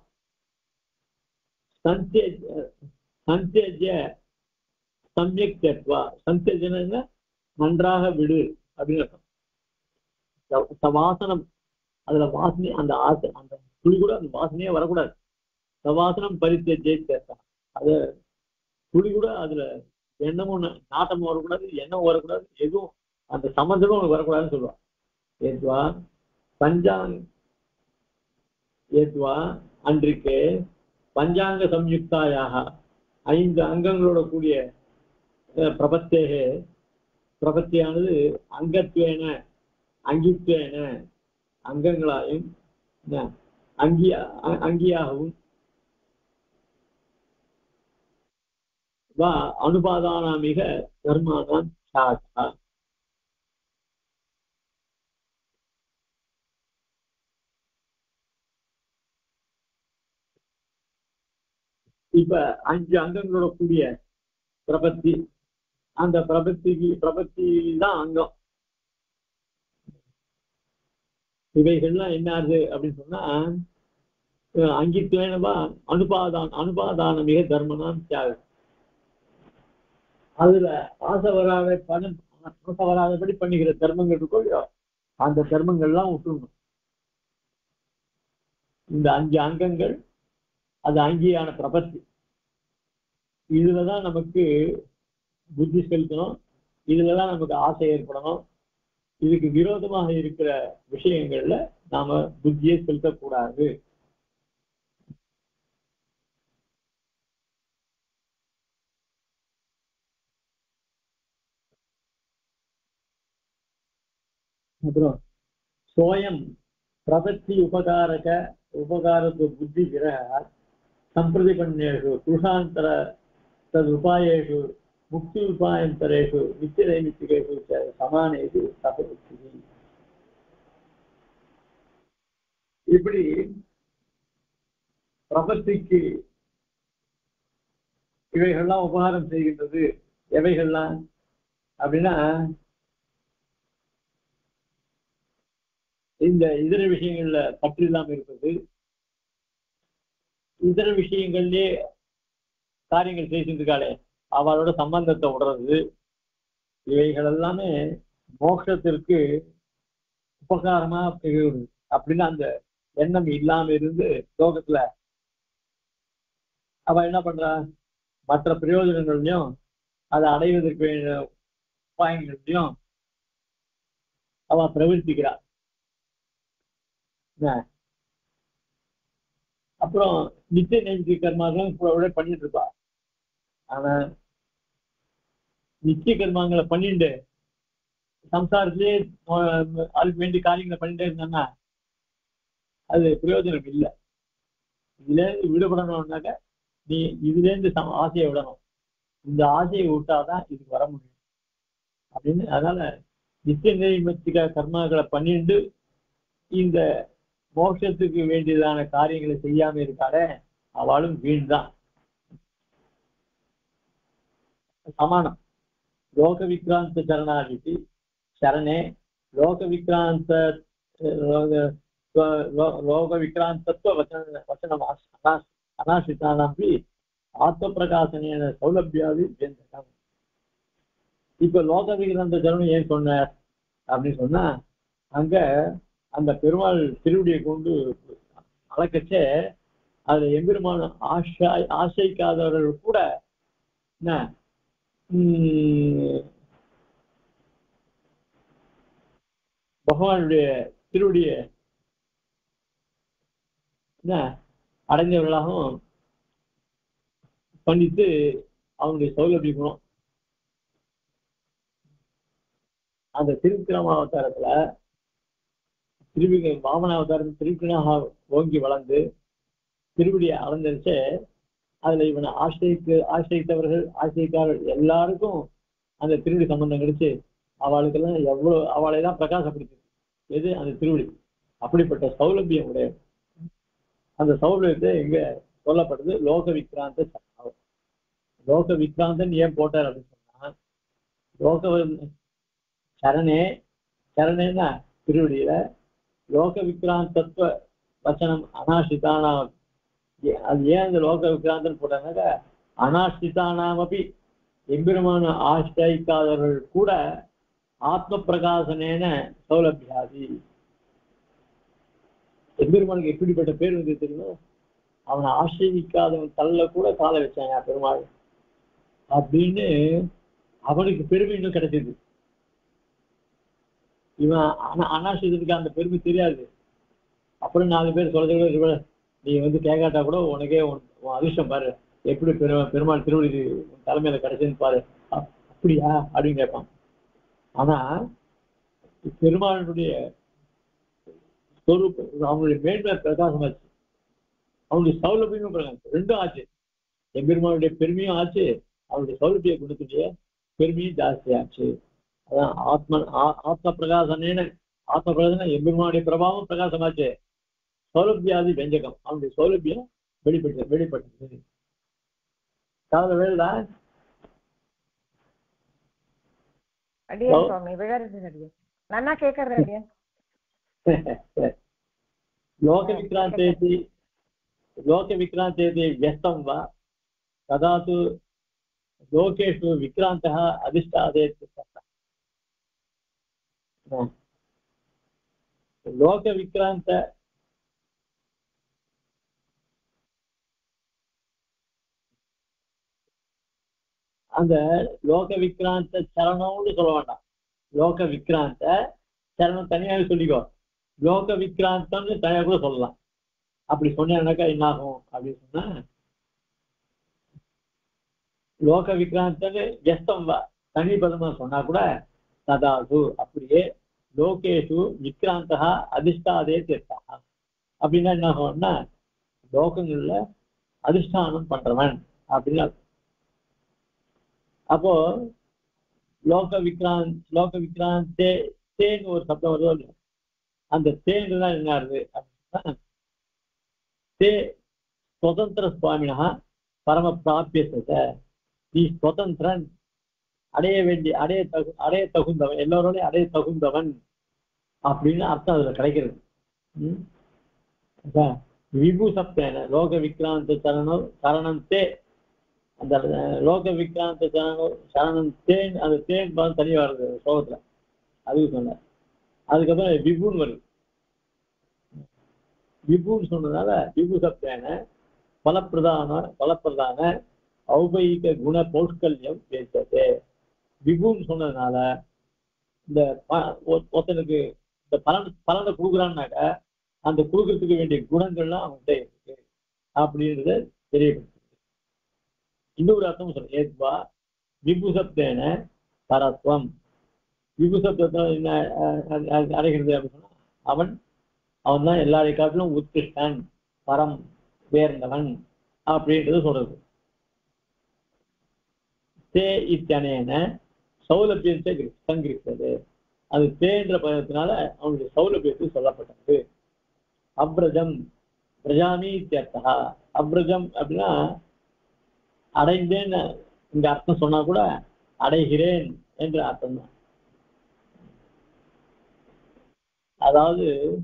சந்தேஜ சமயக் தத்வா, சந்தேஜன நன்றாக விடு அப்படின்னு அர்த்தம். வாசனம் அதுல வாசனை, அந்த ஆசை, அந்த துளி கூட அந்த வாசனையே வரக்கூடாது. சவாசனம் பரித்தேஜை சேர்த்தான், அது துளி கூட அதுல எண்ணமும் நாட்டமும் வரக்கூடாது, எண்ணம் வரக்கூடாது, எதுவும் அந்த சம்பந்தமும் உனக்கு வரக்கூடாதுன்னு சொல்லுவான். ஏத்வா பஞ்சாங்க ஏத்வா அன்றைக்கு பஞ்சாங்க சம்யுக்தாயாக 5 அங்கங்களோட கூடிய பிரபத்தேகே, பிரபத்தியானது அங்கத்வேன அங்கித்வேன அங்கங்களாயும் அங்கியாகவும் வா அனுபாதானாமிக தர்மாதான் சாட்சா. இப்ப 5 அங்கங்களோட கூடிய பிரபத்தி, அந்த பிரபத்தி தான் அங்கம். இவைகள்லாம் என்ன ஆகுது அப்படின்னு சொன்னா அங்கித்வேனவா அனுபாதான மிக தர்மனாம் தியாகம். அதுல ஆசை வராதபடி பண்ணுகிற தர்மங்கள் இருக்கோ இல்லையோ, அந்த தர்மங்கள்லாம் விட்டுணும். இந்த 5 அங்கங்கள் அது அங்கீயான பிரபத்தி, இதுலதான் நமக்கு புத்தி செலுத்தணும், இதுலதான் நமக்கு ஆசை ஏற்படணும். இதுக்கு விரோதமாக இருக்கிற விஷயங்கள்ல நாம புத்தியை செலுத்தக்கூடாது. அப்புறம் சோயம் பிரபத்தி உபகாரத்துவ புத்தி விரக சம்பிரதிபன்னேஷு புருஷாந்தர தது உபாயேஷு முக்தி உபாயந்தரேஷு நித்தியதைமித்திகேஷு சமானேஷு சபருத்தி. இப்படி பிரபத்திக்கு இவைகள்லாம் உபகாரம் செய்கின்றது. எவைகள்லாம் அப்படின்னா இந்த இதர விஷயங்கள்ல பற்று இல்லாம இருப்பது, இதர விஷயங்கள்லயே காரியங்கள் செய்திருக்காளே அவளோட சம்பந்தத்தை உணர்றது, இவைகள் எல்லாமே மோட்சத்திற்கு உபகாரமா திகழ்கிறது அப்படின்னு அந்த எண்ணம் இல்லாம இருந்து லோகத்துல அவ என்ன பண்றா, மற்ற பிரயோஜனங்களையும் அதை அடைவதற்கு வேண்டிய உபாயங்களையும் அவ பிரவர்த்திக்கிறார். அப்புறம் நித்திய நைமித்திய கர்மாக்களும் கூட பண்ணிட்டு இருப்பா. ஆனா நித்திய கர்மாங்களை பண்ணிட்டு சம்சாரத்திலே அதுக்கு வேண்டிய காரியங்களை பண்ணிட்டே இருந்தாங்கன்னா அது பிரயோஜனம் இல்லை. இதுல இருந்து விடுபடணும்னாக்க நீ இதுல இருந்து ஆசையை விடணும். இந்த ஆசையை விட்டாதான் இதுக்கு வர முடியும் அப்படின்னு. அதனால நித்திய நைமித்திக கர்மாக்களை பண்ணிட்டு இந்த மோட்சத்துக்கு வேண்டியதான காரியங்களை செய்யாம இருக்காளே அவளும் வீண் தான், சமானம். லோக விக்ராந்த சரணாதிபதி சரணே லோக விக்ராந்த லோக விக்ராந்தத்துவ வச்சனம் அனாசித்தானப்பி ஆத்ம பிரகாசன சௌலபியாதி வேந்தகம். இப்ப லோக விக்ராந்த சரணம் ஏன் சொன்னார் அப்படின்னு சொன்னா, அங்க அந்த பெருமாள் திருவடியை கொண்டு அளக்கச்சே அதுல எம்பெருமான ஆசைக்காதவர்கள் கூட என்ன பகவானுடைய திருவடிய என்ன அடைஞ்சவர்களாகவும் பண்ணிட்டு அவனுடைய சௌலபியங்களும் அந்த திருவிக்கிரமாவதாரத்துல வாமனாவதாரம் திருவிக்கிரமாக ஓங்கி வளர்ந்து திருவடியை அடைஞ்சிருச்சு. அதுல இவனை ஆசிரியத்தவர்கள் ஆசிரியக்காரர்கள் எல்லாருக்கும் அந்த திருவடி சம்பந்தம் கிடைச்சு அவளுக்கெல்லாம் எவ்வளவு அவளையெல்லாம் பிரகாசப்படுத்துது எது அந்த திருவடி. அப்படிப்பட்ட சௌலபியம் உடைய அந்த சௌலபியத்தை இங்க சொல்லப்படுது லோக விக்ராந்த சரணம். லோக விக்ராந்தன் ஏன் போட்டார் அப்படின்னு சொன்னா, லோக சரணே சரணேன்னா திருவடியில லோக விக்ராந்தத்துவ வச்சனம் அனாசிதானா. அது ஏன் அந்த லோக விக்ராந்தன் போட்டாங்க, அனாசிதானாம் அப்படி எம்பெருமான ஆசிரிக்காதவர்கள் கூட ஆத்ம பிரகாசனேன சௌலபியாதி. எம்பெருமானுக்கு எப்படிப்பட்ட பேர் வந்து தெரியுமோ, அவனை ஆசிரிக்காதவன் தள்ள கூட கால வச்சாங்க பெருமாள் அப்படின்னு அவனுக்கு பெருமை இன்னும் கிடைச்சது. இவன் அனாசிரியத்துக்கு அந்த பெருமை தெரியாது. அப்புறம் 4 பேர் சொல்றது கூட நீ வந்து கேட்காட்டா கூட உனக்கே உன் அதிர்ஷ்டம் பாரு, எப்படி பெருமாள் திருவடி தலைமையில கிடைச்சதுன்னு பாரு, அப்படியா அப்படின்னு கேட்பான். ஆனா பெருமாளுடைய அவங்களுடைய மேன்மை பிரகாசமாச்சு, அவனுடைய சௌலபியமும் பிரகாசம் ரெண்டும் ஆச்சு. எம்பெருமானுடைய பெருமையும் ஆச்சு, அவனுடைய சௌலபிய குணத்துடைய பெருமையும் ஜாஸ்தியாச்சு. அதான் ஆத்ம பிரகாசனேன ஆத்ம பிரகாசன எம்பெருமானுடைய பிரபாவம் பிரகாசமாச்சு. சௌலபியாதி வெஞ்சகம் அவனுடைய சௌலபியம் வெளிப்பட்டது. கால வேலை அடியன் சுவாமி விழாது அடியன் நன்னா கேட்கறது அடியன். லோக விக்ராந்தேதி व्यस्तं वा तदा तु लोकेषु विक्रान्तः अधिष्ठादेत्. லோக விக்ராந்த அந்த லோக விக்ராந்த சரணம்னு சொல்ல வேண்டாம், லோக விக்ராந்த சரணம் தனியாக சொல்லிக்கோ, லோக விக்ராந்தம்னு தனியாக கூட சொல்லலாம். அப்படி சொன்னாக்கா என்ன ஆகும் அப்படின்னு சொன்னா, லோக விக்ராந்தன்னு व्यस्तं வா தனி பதமா சொன்னா கூட ததாது அப்படியே லோகேஷு விக்ராந்தா அதிஷ்டாதே தீர்த்தா அப்படின்னா என்ன ஆகும்னா லோகங்கள்ல அதிஷ்டானம் பண்றவன் அப்படின்னு. அப்போ லோக விக்ராந்தே தேன்னு ஒரு சப்தம் வருதோ இல்லையா, அந்த தேன்னு தான் என்ன ஆகுது அப்படின்னா தே சுதந்திர சுவாமினா பரம பிராபியத்தை, நீ சுதந்திரன், அடைய தகுந்தவன், எல்லோரோடையும் அடைய தகுந்தவன் அப்படின்னு அர்த்தம் அதுல கிடைக்கிறது. விபு சப்தேன லோக விக்ராந்த சரணந்தே, அந்த லோக விக்ராந்த சரணந்தே அந்த தேன் தனி வருது ஸ்லோகத்துல, அதுக்கு சொன்ன. அதுக்கப்புறம் விபுன்னு வருது. விபுன்னு சொன்னதுனால விபு சப்தேன பலப்பிரதான ஔபயிக குண பௌஷ்கல்யம் பேசது. விபுன்னு சொன்னதுனால இந்த ஒருத்தனுக்கு இந்த பலனை கொடுக்குறான்னாக்க அந்த கொடுக்கறதுக்கு வேண்டிய குணங்கள்லாம் அவன்கிட்ட இருக்கு அப்படின்றத தெரியப்படுத்து. இன்னொரு அர்த்தம் சொல்றேன். ஏத்வா விபுசப்தேன பரத்வம். விபுசப்தத்தை என்ன அடைகிறது அப்படின்னு சொன்னா அவன் தான் எல்லாரை காட்டிலும் உத்கிருஷ்டன், பரம், உயர்ந்தவன் அப்படின்றது சொல்றது. தே இத்தனேன சௌலபியத்தை சங்கிருக்கிறது. அது தேன்ற பதத்தினால அவனுடைய சௌலபியத்தை சொல்லப்பட்டது. அப்ரஜம் பிரஜாமி இத்தியர்த்தா. அப்ரஜம் அப்படின்னா அடைந்தேன்னு இங்க அர்த்தம் சொன்னா கூட அடைகிறேன் என்ற அர்த்தம் தான். அதாவது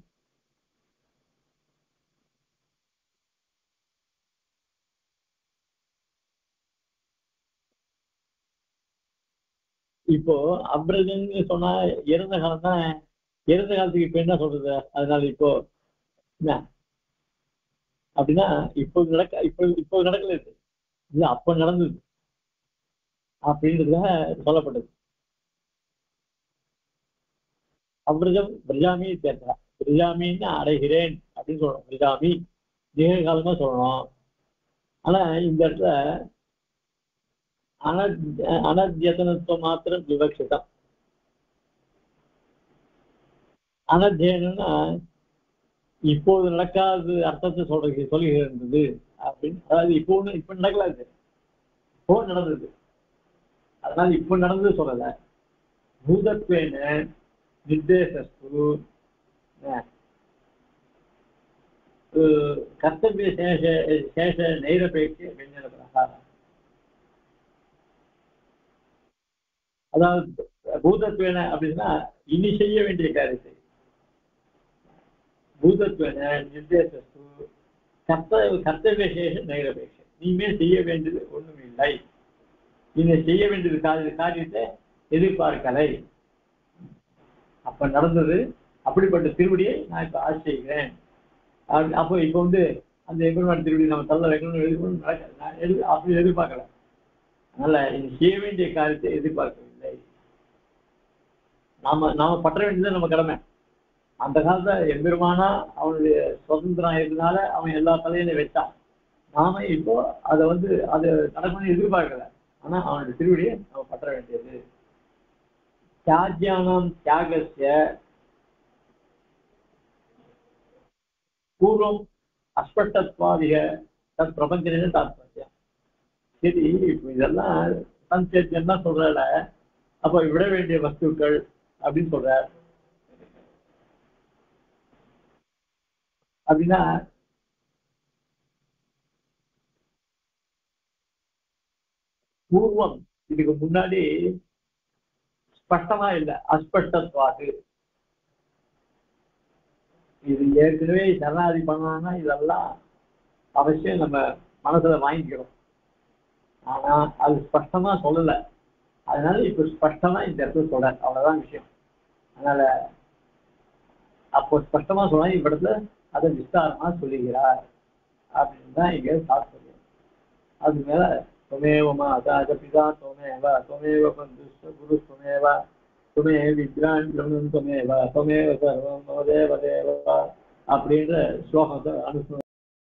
இப்போ அப்ரஜன்னு சொன்னா இறந்த காலம் தான். இறந்த காலத்துக்கு இப்ப என்ன சொல்றது? அதனால இப்போ என்ன அப்படின்னா இப்போ நடக்கல, இது அப்ப நடந்தது அப்படின்றதுக்காக சொல்லப்பட்டது. அப்ரஜம் பிரஜாமி தேர்தா. பிரஜாமின்னு அடைகிறேன் அப்படின்னு சொல்லணும். பிரஜாமி தீர்க்க காலமா சொல்லணும். ஆனா இந்த இடத்துல அனத்தியதனத்துவம் மாத்திரம் விவக்ஷிதம். அனத்தியனம்னா இப்போது நடக்காத அர்த்தத்தை சொல்லுகிறது அப்படின்னு. அதாவது இப்ப நடக்கலாது, இப்போ நடந்தது, அதனால இப்ப நடந்தது சொல்லல. பூதத்வேன நிர்தேசஸ்து கர்த்தவிய சேஷ நைரபேட்ச விஞ்ஞான பிரகாரம். அதாவது பூதத்வேன அப்படின்னா இனி செய்ய வேண்டிய காரியத்தை, பூதத்வேன நிர்தேசஸ்து கர்த்தவிய சேஷ நைரபேட்ச, நீமே செய்ய வேண்டியது ஒண்ணும் இல்லை, நீங்க செய்ய வேண்டியது காரியத்தை எதிர்பார்க்கலை. அப்ப நடந்தது, அப்படிப்பட்ட திருவடியை நான் இப்ப ஆசிரிக்கிறேன். அப்போ இப்ப அந்த எம்பெருமான் திருவடி நம்ம தள்ள வைக்கணும்னு அப்படி எதிர்பார்க்கல. அதனால நீங்க செய்ய வேண்டிய காரியத்தை எதிர்பார்க்கவில்லை. நாம பற்ற வேண்டியது நம்ம கடமை. அந்த காலத்துல எம்பெருமானா அவனுடைய சுதந்திரம் இருந்தனால அவன் எல்லா தலையிலையும் வச்சான். நாம இப்போ அதை அதை நடக்கணும்னு எதிர்பார்க்கல. ஆனா அவனுடைய திருவடியை நம்ம பற்ற வேண்டியது. தியாஜ்யானாம் தியாகஸ்ய பூர்வம் அஸ்பஷ்டத்வாதிக தத் பிரபஞ்சனே தாத்பர்யம். சரி, இப்போ இதெல்லாம் சஞ்சேத்தியம் தான் சொல்றல, அப்ப விட வேண்டிய வஸ்துக்கள் அப்படின்னு சொல்ற. அப்படின்னா பூர்வம் இதுக்கு முன்னாடி ஸ்பஷ்டமா இல்லை, அஸ்பஷ்டத்வாது. இது ஏற்கனவே சரணாதி பண்ணாங்கன்னா இதெல்லாம் அவசியம் நம்ம மனசுல வாங்கிக்கிறோம். ஆனா அது ஸ்பஷ்டமா சொல்லல. அதனால இப்ப ஸ்பஷ்டமா இந்த இடத்துல சொல்ற, அவ்வளவுதான் விஷயம். அதனால அப்போ ஸ்பஷ்டமா சொல்ல இந்த இடத்துல அதை விஸ்தாரமா சொல்லுகிறார் அப்படின்னு தான் இங்க தாத்பர்யம். அது மேல துமேவ மாதா பிதா துமேவ துமேவ பந்து குரு துமேவ துமே விக்ரான் துமேவ துமேவ சர்வம் தேவ தேவ அப்படின்ற ஸ்லோகத்தை அனுச